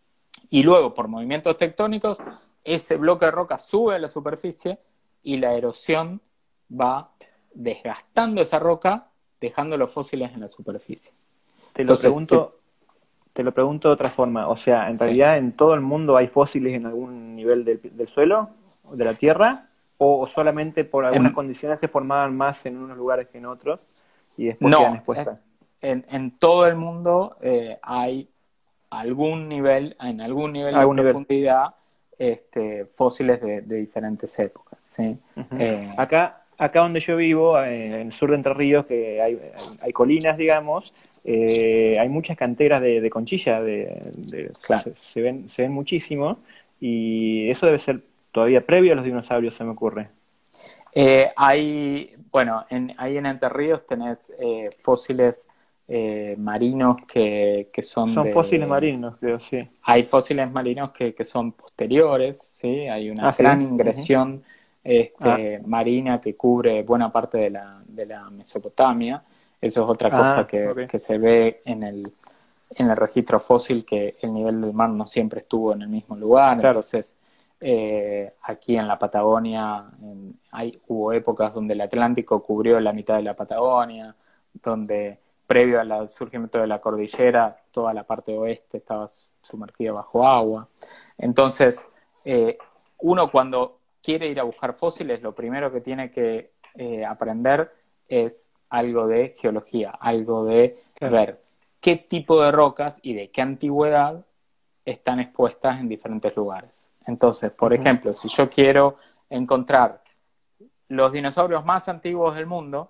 Y luego, por movimientos tectónicos, ese bloque de roca sube a la superficie y la erosión va desgastando esa roca, dejando los fósiles en la superficie. Te lo Entonces, se, pregunto, te lo pregunto de otra forma. O sea, en sí. realidad en todo el mundo hay fósiles en algún nivel del, del suelo, de la tierra, o solamente por algunas En, condiciones se formaban más en unos lugares que en otros y después quedan no, es, expuestas. en, en, todo el mundo eh, hay algún nivel, en algún nivel A de algún nivel. profundidad, este, fósiles de, de diferentes épocas. ¿Sí? Ujú. Eh, Acá, acá donde yo vivo, en el sur de Entre Ríos, que hay, hay, hay colinas, digamos, eh, hay muchas canteras de, de conchilla, de, de- Claro. se, se ven, se ven muchísimo, y eso debe ser todavía previo a los dinosaurios, se me ocurre. Eh, hay, bueno, en, ahí en Entre Ríos tenés eh, fósiles eh, marinos que, que son Son fósiles de... marinos, creo, sí. Hay fósiles marinos que, que son posteriores, ¿sí? Hay una Ah, gran sí. Ujú. ingresión Ah, este, marina que cubre buena parte de la, de la Mesopotamia. Eso es otra cosa ah, que, ok. que se ve en el, en el registro fósil, que el nivel del mar no siempre estuvo en el mismo lugar. Claro. Entonces, eh, aquí en la Patagonia en, hay, hubo épocas donde el Atlántico cubrió la mitad de la Patagonia, donde previo al surgimiento de la cordillera, toda la parte oeste estaba sumergida bajo agua. Entonces, eh, uno cuando quiere ir a buscar fósiles, lo primero que tiene que eh, aprender es algo de geología, algo de Claro. ver qué tipo de rocas y de qué antigüedad están expuestas en diferentes lugares. Entonces, por Ujú. ejemplo, si yo quiero encontrar los dinosaurios más antiguos del mundo,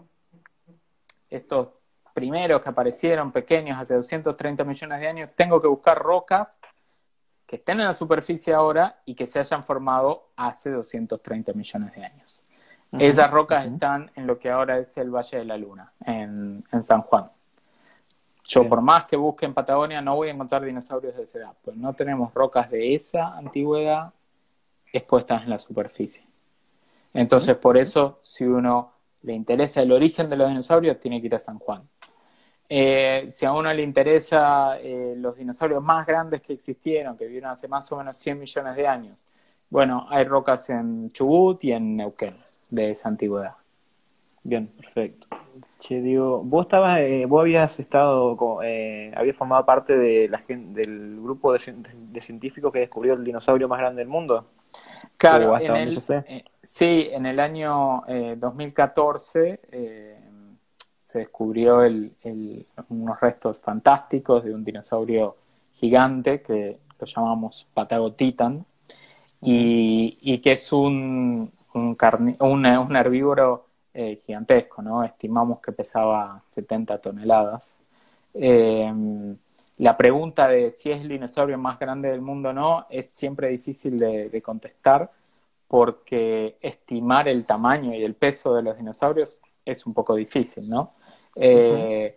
estos primeros que aparecieron pequeños hace doscientos treinta millones de años, tengo que buscar rocas que estén en la superficie ahora y que se hayan formado hace doscientos treinta millones de años. Ujú. Esas rocas Ujú. están en lo que ahora es el Valle de la Luna, en, en San Juan. Yo, por Bien. más que busque en Patagonia, no voy a encontrar dinosaurios de esa edad, pues no tenemos rocas de esa antigüedad expuestas en la superficie. Ujú. Entonces, por Ujú. eso, si uno le interesa el origen de los dinosaurios, tiene que ir a San Juan. Eh, si a uno le interesa eh, los dinosaurios más grandes que existieron, que vivieron hace más o menos cien millones de años, bueno, hay rocas en Chubut y en Neuquén de esa antigüedad. Bien, perfecto. Che, digo, vos estabas, eh, vos habías estado, co- eh, habías formado parte de la gen- del grupo de, cien- de científicos que descubrió el dinosaurio más grande del mundo, o Claro, hasta en donde yo el, sé. eh, sí, en el año eh, dos mil catorce eh, se descubrió el, el- unos restos fantásticos de un dinosaurio gigante que lo llamamos Patagotitan Ujú. y, y que es un, un, carni- un, un herbívoro eh, gigantesco, ¿no? Estimamos que pesaba setenta toneladas. Eh, la pregunta de si es el dinosaurio más grande del mundo o no es siempre difícil de, de contestar porque estimar el tamaño y el peso de los dinosaurios es un poco difícil, ¿no? Ujú. Eh,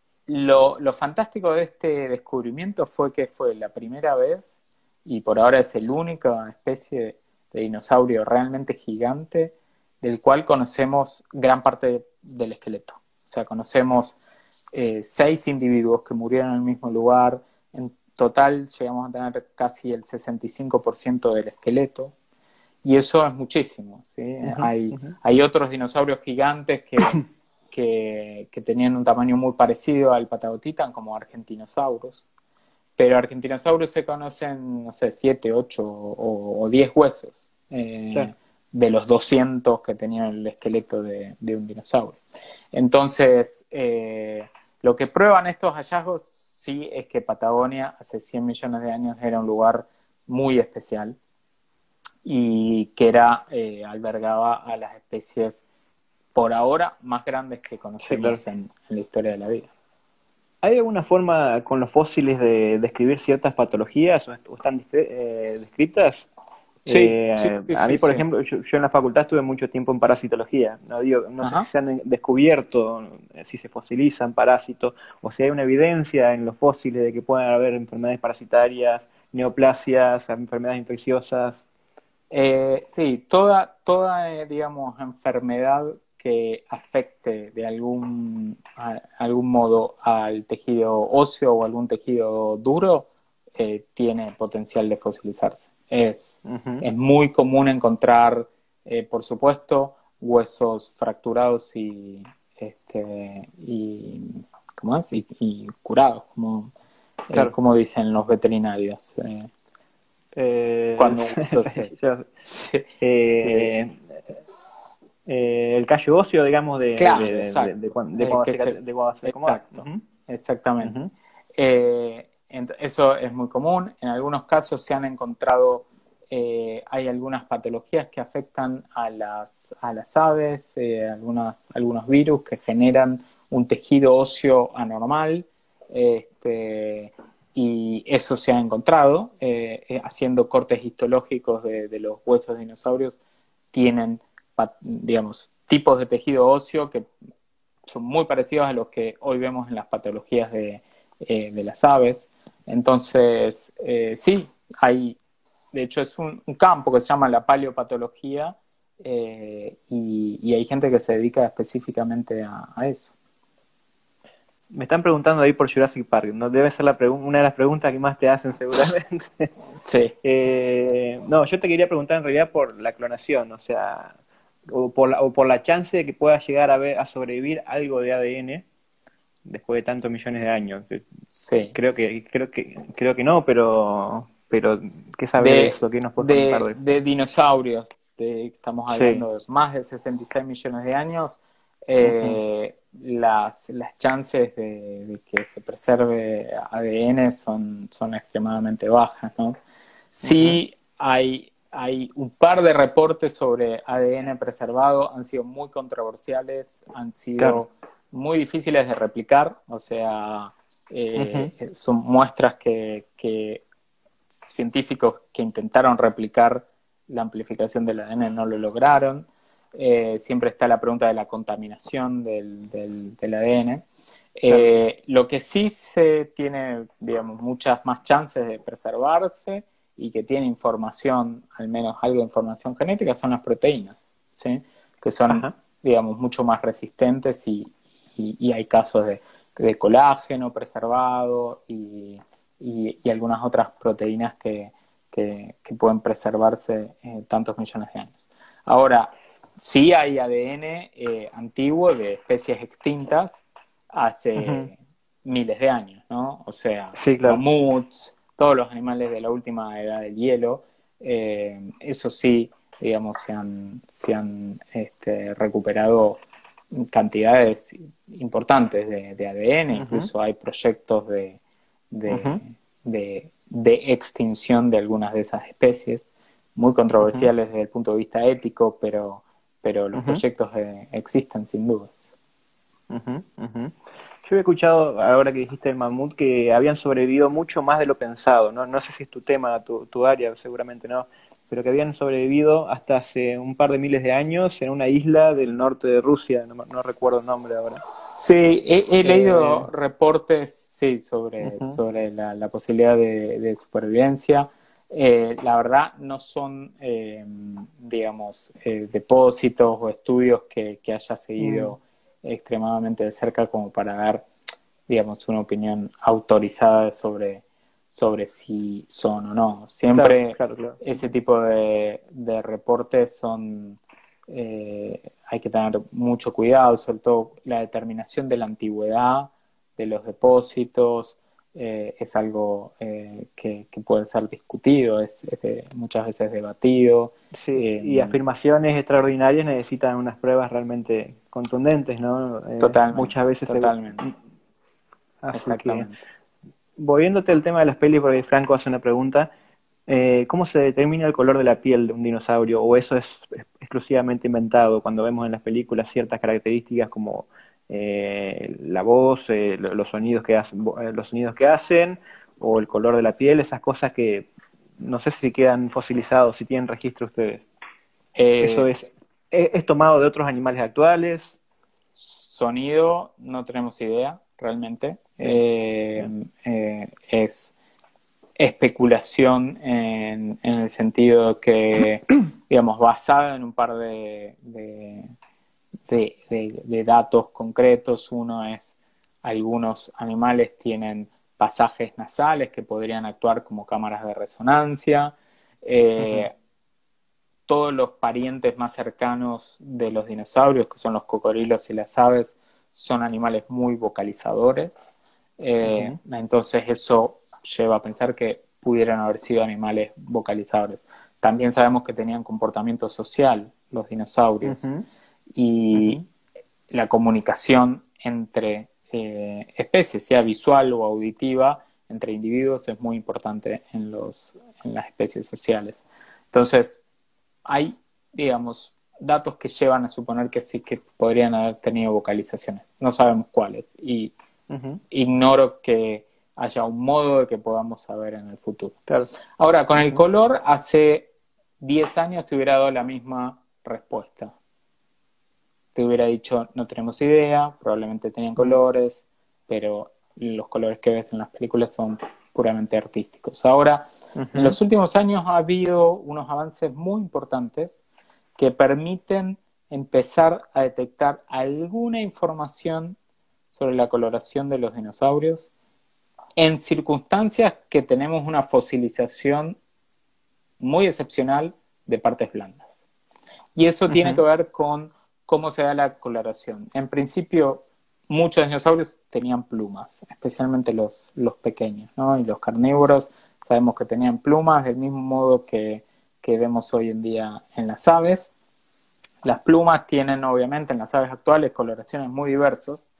lo, lo fantástico de este descubrimiento fue que fue la primera vez, y por ahora es el única especie de, de dinosaurio realmente gigante del cual conocemos gran parte del esqueleto. O sea, conocemos eh, seis individuos que murieron en el mismo lugar. En total llegamos a tener casi el sesenta y cinco por ciento del esqueleto. Y eso es muchísimo, ¿sí? Ujú. Hay, Ujú. hay otros dinosaurios gigantes que, que, que tenían un tamaño muy parecido al Patagotitan, como Argentinosaurus. Pero Argentinosaurus se conocen, no sé, siete, ocho o, o diez huesos eh, Claro. de los doscientos que tenía el esqueleto de, de un dinosaurio. Entonces, eh, lo que prueban estos hallazgos sí es que Patagonia hace cien millones de años era un lugar muy especial y que era, eh, albergaba a las especies por ahora más grandes que Sí, claro. conocemos en, en la historia de la vida. ¿Hay alguna forma con los fósiles de describir ciertas patologías o, est- o están descri- eh, descritas? Sí, sí, Eh, sí, a mí, sí, por sí. ejemplo, yo, yo en la facultad estuve mucho tiempo en parasitología. No digo, no sé si Ajá. se han descubierto, eh, si se fosilizan parásitos, o si hay una evidencia en los fósiles de que pueden haber enfermedades parasitarias, neoplasias, enfermedades infecciosas. Eh, sí, toda, toda eh, digamos, enfermedad que afecte de algún, a- algún modo al tejido óseo o algún tejido duro eh, tiene potencial de fosilizarse. Es, Ujú. es muy común encontrar, eh, por supuesto, huesos fracturados y, este, y, ¿cómo es? Y, y curados, como, eh, Claro. como dicen los veterinarios. Eh, Eh, cuando un hueso se... yo- se, se eh, eh, el callo óseo, digamos, de, Claro, de, de, de exacto. cuan- de Eh, cuando que se, se, de cuando se acomoda. exacto, Ujú. exactamente. Ujú. Eh, ent- eso es muy común. En algunos casos se han encontrado eh, hay algunas patologías que afectan a las, a las aves, eh, algunas, algunos virus que generan un tejido óseo anormal, este, y eso se ha encontrado, eh, eh, haciendo cortes histológicos de, de los huesos de dinosaurios, tienen, digamos, tipos de tejido óseo que son muy parecidos a los que hoy vemos en las patologías de, eh, de las aves. Entonces, eh, sí, hay, de hecho es un, un campo que se llama la paleopatología, eh, y, y hay gente que se dedica específicamente a, a eso. Me están preguntando ahí por Jurassic Park, ¿no? Debe ser la una de las preguntas que más te hacen seguramente. Sí. eh, no, yo te quería preguntar en realidad por la clonación, o sea, o por la, o por la chance de que pueda llegar a, ver, a sobrevivir algo de A D N después de tantos millones de años. Sí. Creo que, creo que, creo que no, pero, pero ¿qué sabes de De, eso? ¿Qué nos puedes comentar de, de eso? de dinosaurios, de, estamos Sí. hablando de más de sesenta y seis millones de años, Uh-huh. eh, las, las chances de, de que se preserve A D N son, son extremadamente bajas, ¿no? Uh-huh. Sí hay, hay un par de reportes sobre A D N preservado, han sido muy controversiales, han Claro. sido muy difíciles de replicar, o sea, Uh-huh. eh, son muestras que, que científicos que intentaron replicar la amplificación del A D N no lo lograron. Eh, siempre está la pregunta de la contaminación del, del, del A D N. Claro. Eh, lo que sí se tiene, digamos, muchas más chances de preservarse y que tiene información, al menos algo de información genética, son las proteínas, ¿sí? Que son, Ajá. digamos, mucho más resistentes y, y, y hay casos de, de colágeno preservado y, y, y algunas otras proteínas que, que, que pueden preservarse eh, tantos millones de años. Ahora, sí hay A D N eh, antiguo de especies extintas Uh-huh. hace miles de años, ¿no? O sea, Sí, claro. mamuts, todos los animales de la última edad del hielo, eh, eso sí, digamos, se han, se han este, recuperado cantidades importantes de, de A D N, Uh-huh. incluso hay proyectos de, de, Uh-huh. de, de extinción de algunas de esas especies, muy Uh-huh. controversiales desde el punto de vista ético, pero, pero los Uh-huh. proyectos eh, existen sin duda. Uh-huh. Uh-huh. Yo he escuchado, ahora que dijiste el mamut, que habían sobrevivido mucho más de lo pensado, ¿no? No sé si es tu tema, tu, tu área, seguramente no, pero que habían sobrevivido hasta hace un par de miles de años en una isla del norte de Rusia, no, no recuerdo el nombre ahora. Sí, he, he Eh, leído reportes, sí, sobre, uh-huh. sobre la, la posibilidad de, de supervivencia. Eh, la verdad no son, eh, digamos, eh, depósitos o estudios que, que haya Mm. seguido extremadamente de cerca como para dar, digamos, una opinión autorizada sobre, sobre si son o no. Claro, Siempre claro, claro. ese tipo de, de reportes son, eh, hay que tener mucho cuidado, sobre todo la determinación de la antigüedad de los depósitos, eh, es algo eh, que, que puede ser discutido, es, es de- muchas veces debatido. Sí, Eh, y afirmaciones extraordinarias necesitan unas pruebas realmente contundentes, ¿no? Eh, totalmente, muchas veces se... totalmente, Así que, exactamente. volviéndote al tema de las pelis, porque Franco hace una pregunta, eh, ¿cómo se determina el color de la piel de un dinosaurio? ¿O eso es exclusivamente inventado cuando vemos en las películas ciertas características como eh, la voz, eh, lo- los sonidos que hacen, eh, los sonidos que hacen, o el color de la piel, esas cosas que no sé si quedan fosilizados, si tienen registro ustedes? ¿Eso Eh, es, es, es tomado de otros animales actuales? Sonido, no tenemos idea realmente. Bien, Eh, bien. eh, es especulación en, en el sentido que, digamos, basada en un par de, de, de, de, de datos concretos. Uno es, algunos animales tienen pasajes nasales que podrían actuar como cámaras de resonancia. Ujú, Eh, todos los parientes más cercanos de los dinosaurios, que son los cocodrilos y las aves, son animales muy vocalizadores. Eh, ujú, entonces eso lleva a pensar que pudieran haber sido animales vocalizadores. También sabemos que tenían comportamiento social los dinosaurios ujú, ujú, y la comunicación entre eh, especies, sea visual o auditiva, entre individuos es muy importante en, los, en las especies sociales. Entonces, hay, digamos, datos que llevan a suponer que sí que podrían haber tenido vocalizaciones. No sabemos cuáles. Y Ujú. ignoro que haya un modo de que podamos saber en el futuro. Claro. Ahora, con el Ujú. color, hace diez años te hubiera dado la misma respuesta. Te hubiera dicho, no tenemos idea, probablemente tenían Ujú. colores, pero los colores que ves en las películas son puramente artísticos. Ahora, en Ujú. los últimos años ha habido unos avances muy importantes que permiten empezar a detectar alguna información sobre la coloración de los dinosaurios en circunstancias que tenemos una fosilización muy excepcional de partes blandas. Y eso tiene que Ujú. ver con cómo se da la coloración. En principio, muchos dinosaurios tenían plumas, especialmente los, los pequeños, ¿no? Y los carnívoros sabemos que tenían plumas, del mismo modo que, que vemos hoy en día en las aves. Las plumas tienen, obviamente, en las aves actuales coloraciones muy diversas,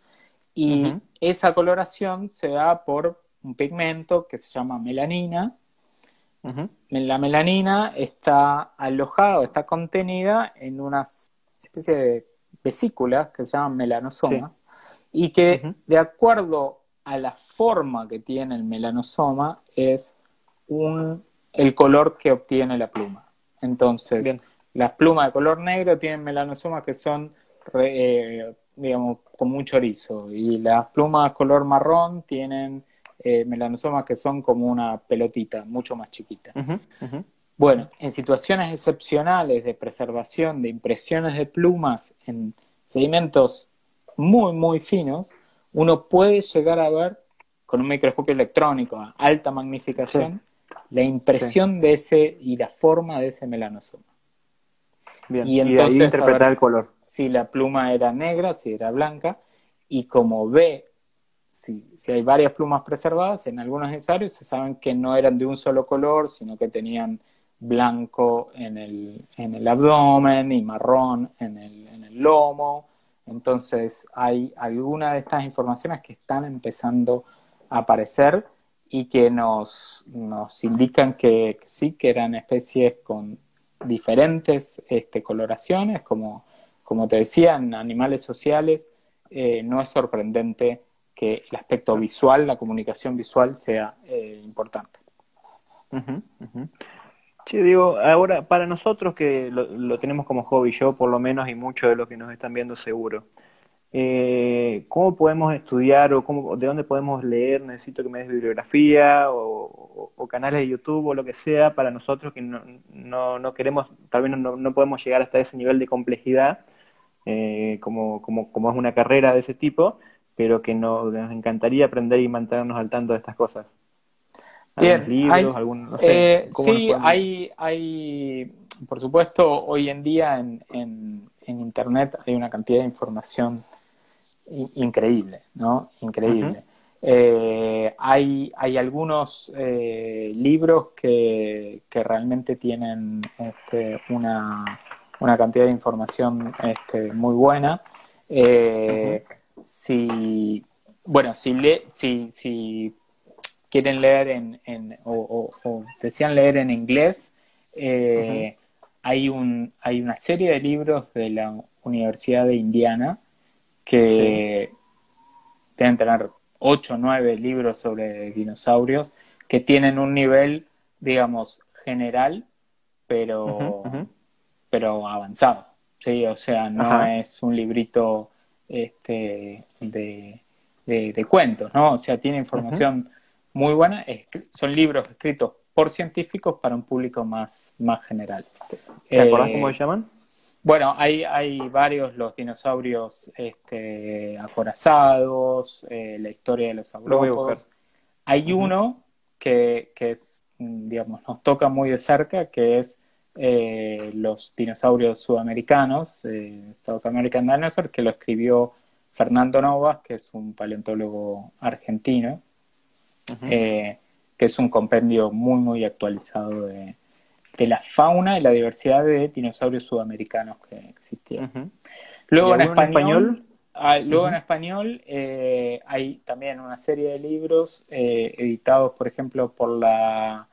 y Ujú. esa coloración se da por un pigmento que se llama melanina. Ujú. La melanina está alojada o está contenida en unas especie de vesículas que se llaman Sí. melanosomas, y que Ujú. de acuerdo a la forma que tiene el melanosoma es un, el color que obtiene la pluma. Entonces, Bien. las plumas de color negro tienen melanosomas que son, eh, digamos, como un chorizo, y las plumas de color marrón tienen eh, melanosomas que son como una pelotita, mucho más chiquita. Ujú. Ujú. Ujú. Bueno, en situaciones excepcionales de preservación de impresiones de plumas en sedimentos muy, muy finos, uno puede llegar a ver con un microscopio electrónico a alta Sí. magnificación la Sí. impresión de ese y la forma de ese melanosoma. Bien. Y Y de ahí entonces saber interpretar el color. si la pluma era negra, si era blanca, y como ve, si, si hay varias plumas preservadas, en algunos ensayos se saben que no eran de un solo color, sino que tenían blanco en el, en el abdomen y marrón en el, en el lomo. Entonces hay algunas de estas informaciones que están empezando a aparecer y que nos, nos indican que, que sí, que eran especies con diferentes este, coloraciones, como, como te decía, en animales sociales. Eh, no es sorprendente que el aspecto Claro. visual, la comunicación visual, sea eh, importante. Ujú. Ujú. Sí, digo, ahora para nosotros que lo, lo tenemos como hobby, yo por lo menos y muchos de los que nos están viendo seguro, eh, ¿cómo podemos estudiar o cómo, de dónde podemos leer? Necesito que me des bibliografía o, o- o canales de YouTube o lo que sea para nosotros que no, no, no queremos, tal vez no, no podemos llegar hasta ese nivel de complejidad eh, como, como, como es una carrera de ese tipo, pero que no- nos encantaría aprender y mantenernos al tanto de estas cosas. Algunos Bien, libros, hay, algún, no sé, eh, ¿cómo nos sí, podemos...? hay, hay, por supuesto, hoy en día en, en, en Internet hay una cantidad de información i- increíble, ¿no? Ujú. Increíble. Eh, hay, hay algunos eh, libros que, que realmente tienen este, una, una cantidad de información este, muy buena. Ujú. Eh, si, bueno, si, le, si, si quieren leer en, en o, o, o, desean leer en inglés, Ujú. eh, hay, un, hay una serie de libros de la Universidad de Indiana Sí. que deben tener ocho o nueve libros sobre dinosaurios que tienen un nivel, digamos, general, Ujú. pero, Ujú. pero avanzado. ¿Sí? O sea, no Ajá. es un librito este, de, de, de cuentos, ¿no? O sea, tiene Ujú. información muy buena. Es, son libros escritos por científicos para un público más, más general. ¿Te acordás cómo se Eh, llaman? bueno, hay, hay varios, los dinosaurios este, acorazados, eh, la historia de los Lo voy a buscar. saurópodos. Hay Ujú. uno que, que es, mm, digamos, nos toca muy de cerca, que es eh, los dinosaurios sudamericanos, eh, South American Dinosaur, que lo escribió Fernando Novas, que es un paleontólogo argentino, Ujú. eh, que es un compendio muy, muy actualizado de, de la fauna y la diversidad de dinosaurios sudamericanos que existieron. Ujú. ¿Y Luego en alguno en español, español? ah, luego en Ujú. español eh, hay también una serie de libros eh, editados, por ejemplo, por la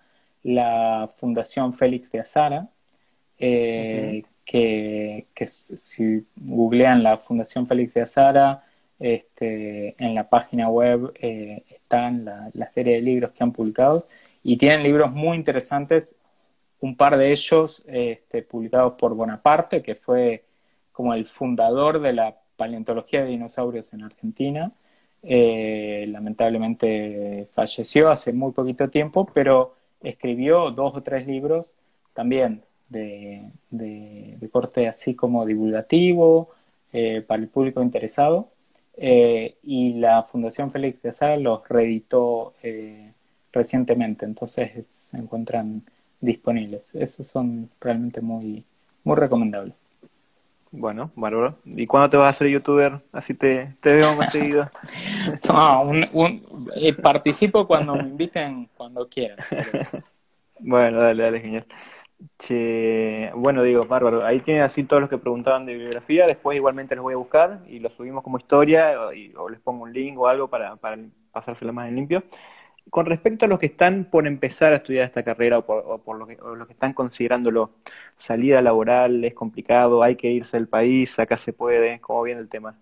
la Fundación Félix de Azara, eh, Uh-huh. que, que si googlean la Fundación Félix de Azara, este, en la página web eh, están la, la serie de libros que han publicado y tienen libros muy interesantes, un par de ellos este, publicados por Bonaparte, que fue como el fundador de la paleontología de dinosaurios en Argentina. Eh, lamentablemente falleció hace muy poquito tiempo, pero escribió dos o tres libros también de, de, de corte así como divulgativo, eh, para el público interesado, eh, y la Fundación Félix de Azara los reeditó eh, recientemente, entonces se encuentran disponibles. Esos son realmente muy, muy recomendables. Bueno, bárbaro. ¿Y cuándo te vas a hacer youtuber? Así te, te veo más seguido. No, un, un, eh, participo cuando me inviten, cuando quieran. Pero... Bueno, dale, dale, genial. Che, bueno, digo, bárbaro. Ahí tienen así todos los que preguntaban de bibliografía. Después igualmente los voy a buscar y los subimos como historia o, y- o les pongo un link o algo para, para pasárselo más en limpio. Con respecto a los que están por empezar a estudiar esta carrera o por, o por lo que, o los que están considerándolo, salida laboral, es complicado, hay que irse del país, acá se puede, ¿cómo viene el tema?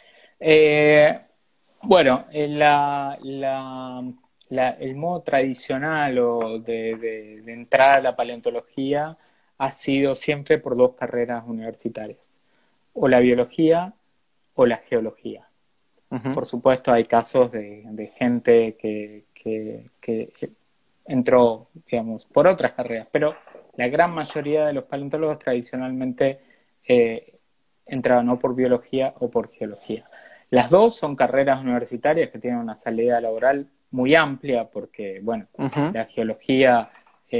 Eh, bueno, eh, la, la, la- el modo tradicional o de, de, de entrada a la paleontología ha sido siempre por dos carreras universitarias, o la biología o la geología. Ujú. Por supuesto, hay casos de, de gente que, que, que entró, digamos, por otras carreras, pero la gran mayoría de los paleontólogos tradicionalmente eh, entraban o por biología o por geología. Las dos son carreras universitarias que tienen una salida laboral muy amplia porque, bueno, Ujú. la geología,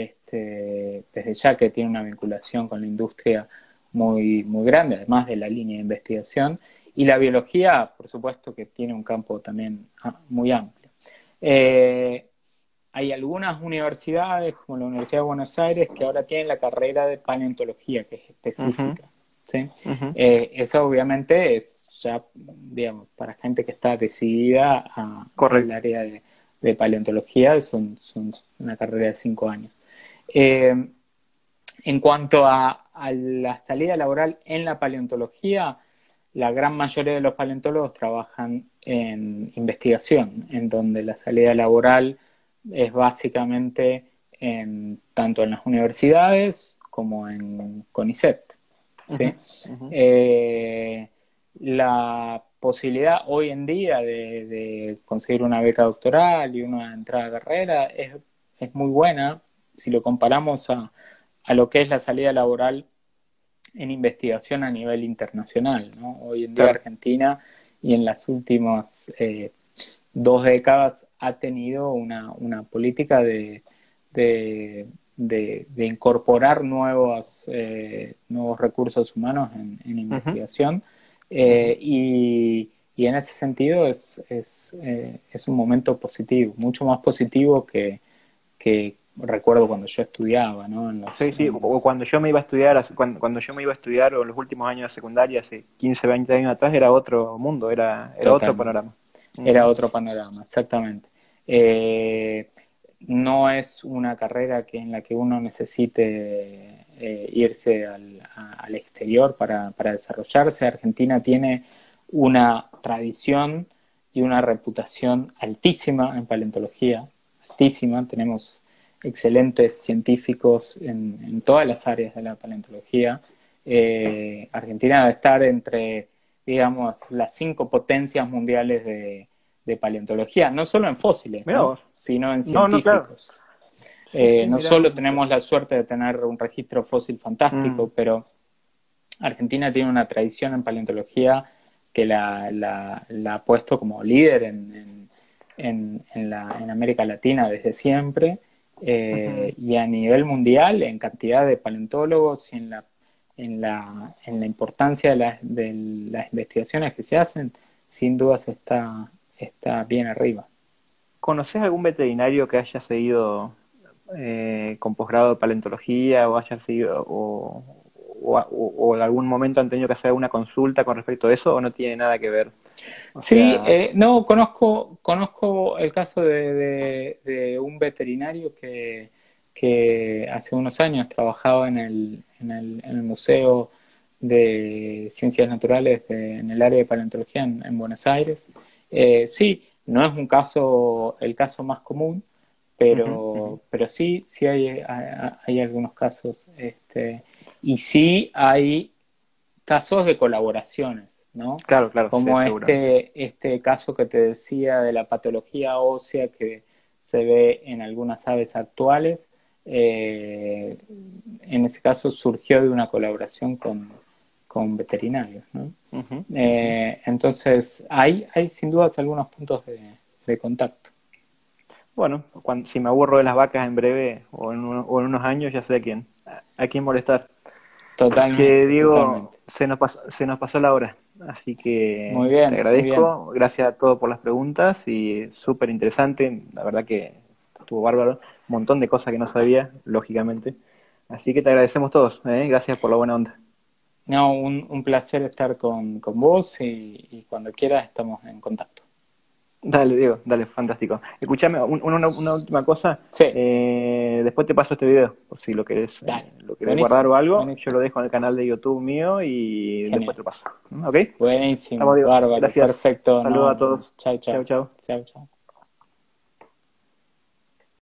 este, desde ya que tiene una vinculación con la industria muy, muy grande, además de la línea de investigación, y la biología, por supuesto, que tiene un campo también ah, muy amplio. Eh, hay algunas universidades, como la Universidad de Buenos Aires, que ahora tienen la carrera de paleontología, que es Ujú. específica. ¿Sí? Ujú. Eh, eso obviamente es ya, digamos, para gente que está decidida a- al Correcto. área de, de paleontología, son, son una carrera de cinco años. Eh, en cuanto a, a la salida laboral en la paleontología, la gran mayoría de los paleontólogos trabajan en investigación, en donde la salida laboral es básicamente en, tanto en las universidades como en CONICET. Ujú. ¿Sí? Ujú. Eh, la posibilidad hoy en día de, de conseguir una beca doctoral y una entrada a carrera es, es muy buena si lo comparamos a, a lo que es la salida laboral en investigación a nivel internacional, ¿no? Hoy en día Claro. Argentina y en las últimas eh, dos décadas ha tenido una, una política de, de, de, de incorporar nuevos, eh, nuevos recursos humanos en, en Ujú. investigación, Ujú. eh, y, y, en ese sentido es, es, eh, es un momento positivo, mucho más positivo que, que recuerdo cuando yo estudiaba, ¿no? En los, Sí, sí, o en o los... cuando yo me iba a estudiar, hace- cuando, cuando yo me iba a estudiar, o en los últimos años de secundaria, hace quince veinte años atrás, era otro mundo, era, era otro Totalmente. panorama. Era Ujú. otro panorama, exactamente. Eh, no es una carrera que, en la que uno necesite eh, irse al, a- al exterior para, para desarrollarse. Argentina tiene una tradición y una reputación altísima en paleontología, altísima. Tenemos excelentes científicos en, en todas las áreas de la paleontología. Eh, Argentina debe estar entre, digamos, las cinco potencias mundiales de, de paleontología, no solo en fósiles, Mira ¿no? vos. Sino en No, no, claro. científicos. Sí, Eh, sí, no mira vos. solo tenemos la suerte de tener un registro fósil Mm. fantástico, pero Argentina tiene una tradición en paleontología que la, la, la ha puesto como líder en, en, en, en la, en América Latina desde siempre, Ujú. eh, y a nivel mundial en cantidad de paleontólogos y en la, en la, en la importancia de, la, de las investigaciones que se hacen, sin dudas está, está bien arriba. ¿Conoces algún veterinario que haya seguido eh, con posgrado de paleontología o haya seguido o, o, o- o en algún momento han tenido que hacer alguna consulta con respecto a eso o no tiene nada que ver? O Sí, sea, eh, no, conozco, conozco el caso de, de- de un veterinario que, que hace unos años trabajaba en el, en el, en el Museo de Ciencias Naturales de- en el área de paleontología en, en Buenos Aires. Eh, sí, no es un caso, el caso más común, Ujú, ujú. pero, pero sí, sí hay, hay, hay algunos casos. Este, y sí hay casos de colaboraciones, ¿no? Claro, claro, sí, Como seguramente. este, este caso que te decía de la patología ósea que se ve en algunas aves actuales. eh, en ese caso surgió de una colaboración con, con veterinarios, ¿no? Ujú, ujú. Eh, entonces, hay, hay sin dudas algunos puntos de, de contacto. Bueno, cuando, si me aburro de las vacas en breve o en, uno- o en unos años, ya sé a quién, a, a quién molestar. Che, Totalmente, Diego, totalmente. se nos pasó, se nos pasó la hora, así Muy que te bien, muy bien. agradezco, gracias a todos por las preguntas y súper interesante, la verdad que estuvo bárbaro, un montón de cosas que no sabía, lógicamente, así que te agradecemos todos, ¿eh? Gracias por la buena onda. No, un, un placer estar con, con vos y, y cuando quieras estamos en contacto. Dale, Diego, dale, fantástico. Escúchame, un- una, una última cosa. Sí, eh, después te paso este video, por si lo querés, dale. eh, lo querés guardar Buenísimo, o algo. Yo buenísimo. lo dejo en el canal de YouTube mío y después Genial. te lo paso. ¿Ok? Estamos, Buenísimo, Diego. bárbaro, Gracias. perfecto, Saludos a no. todos. Chao, Chao, chao. chao. Chao, chao.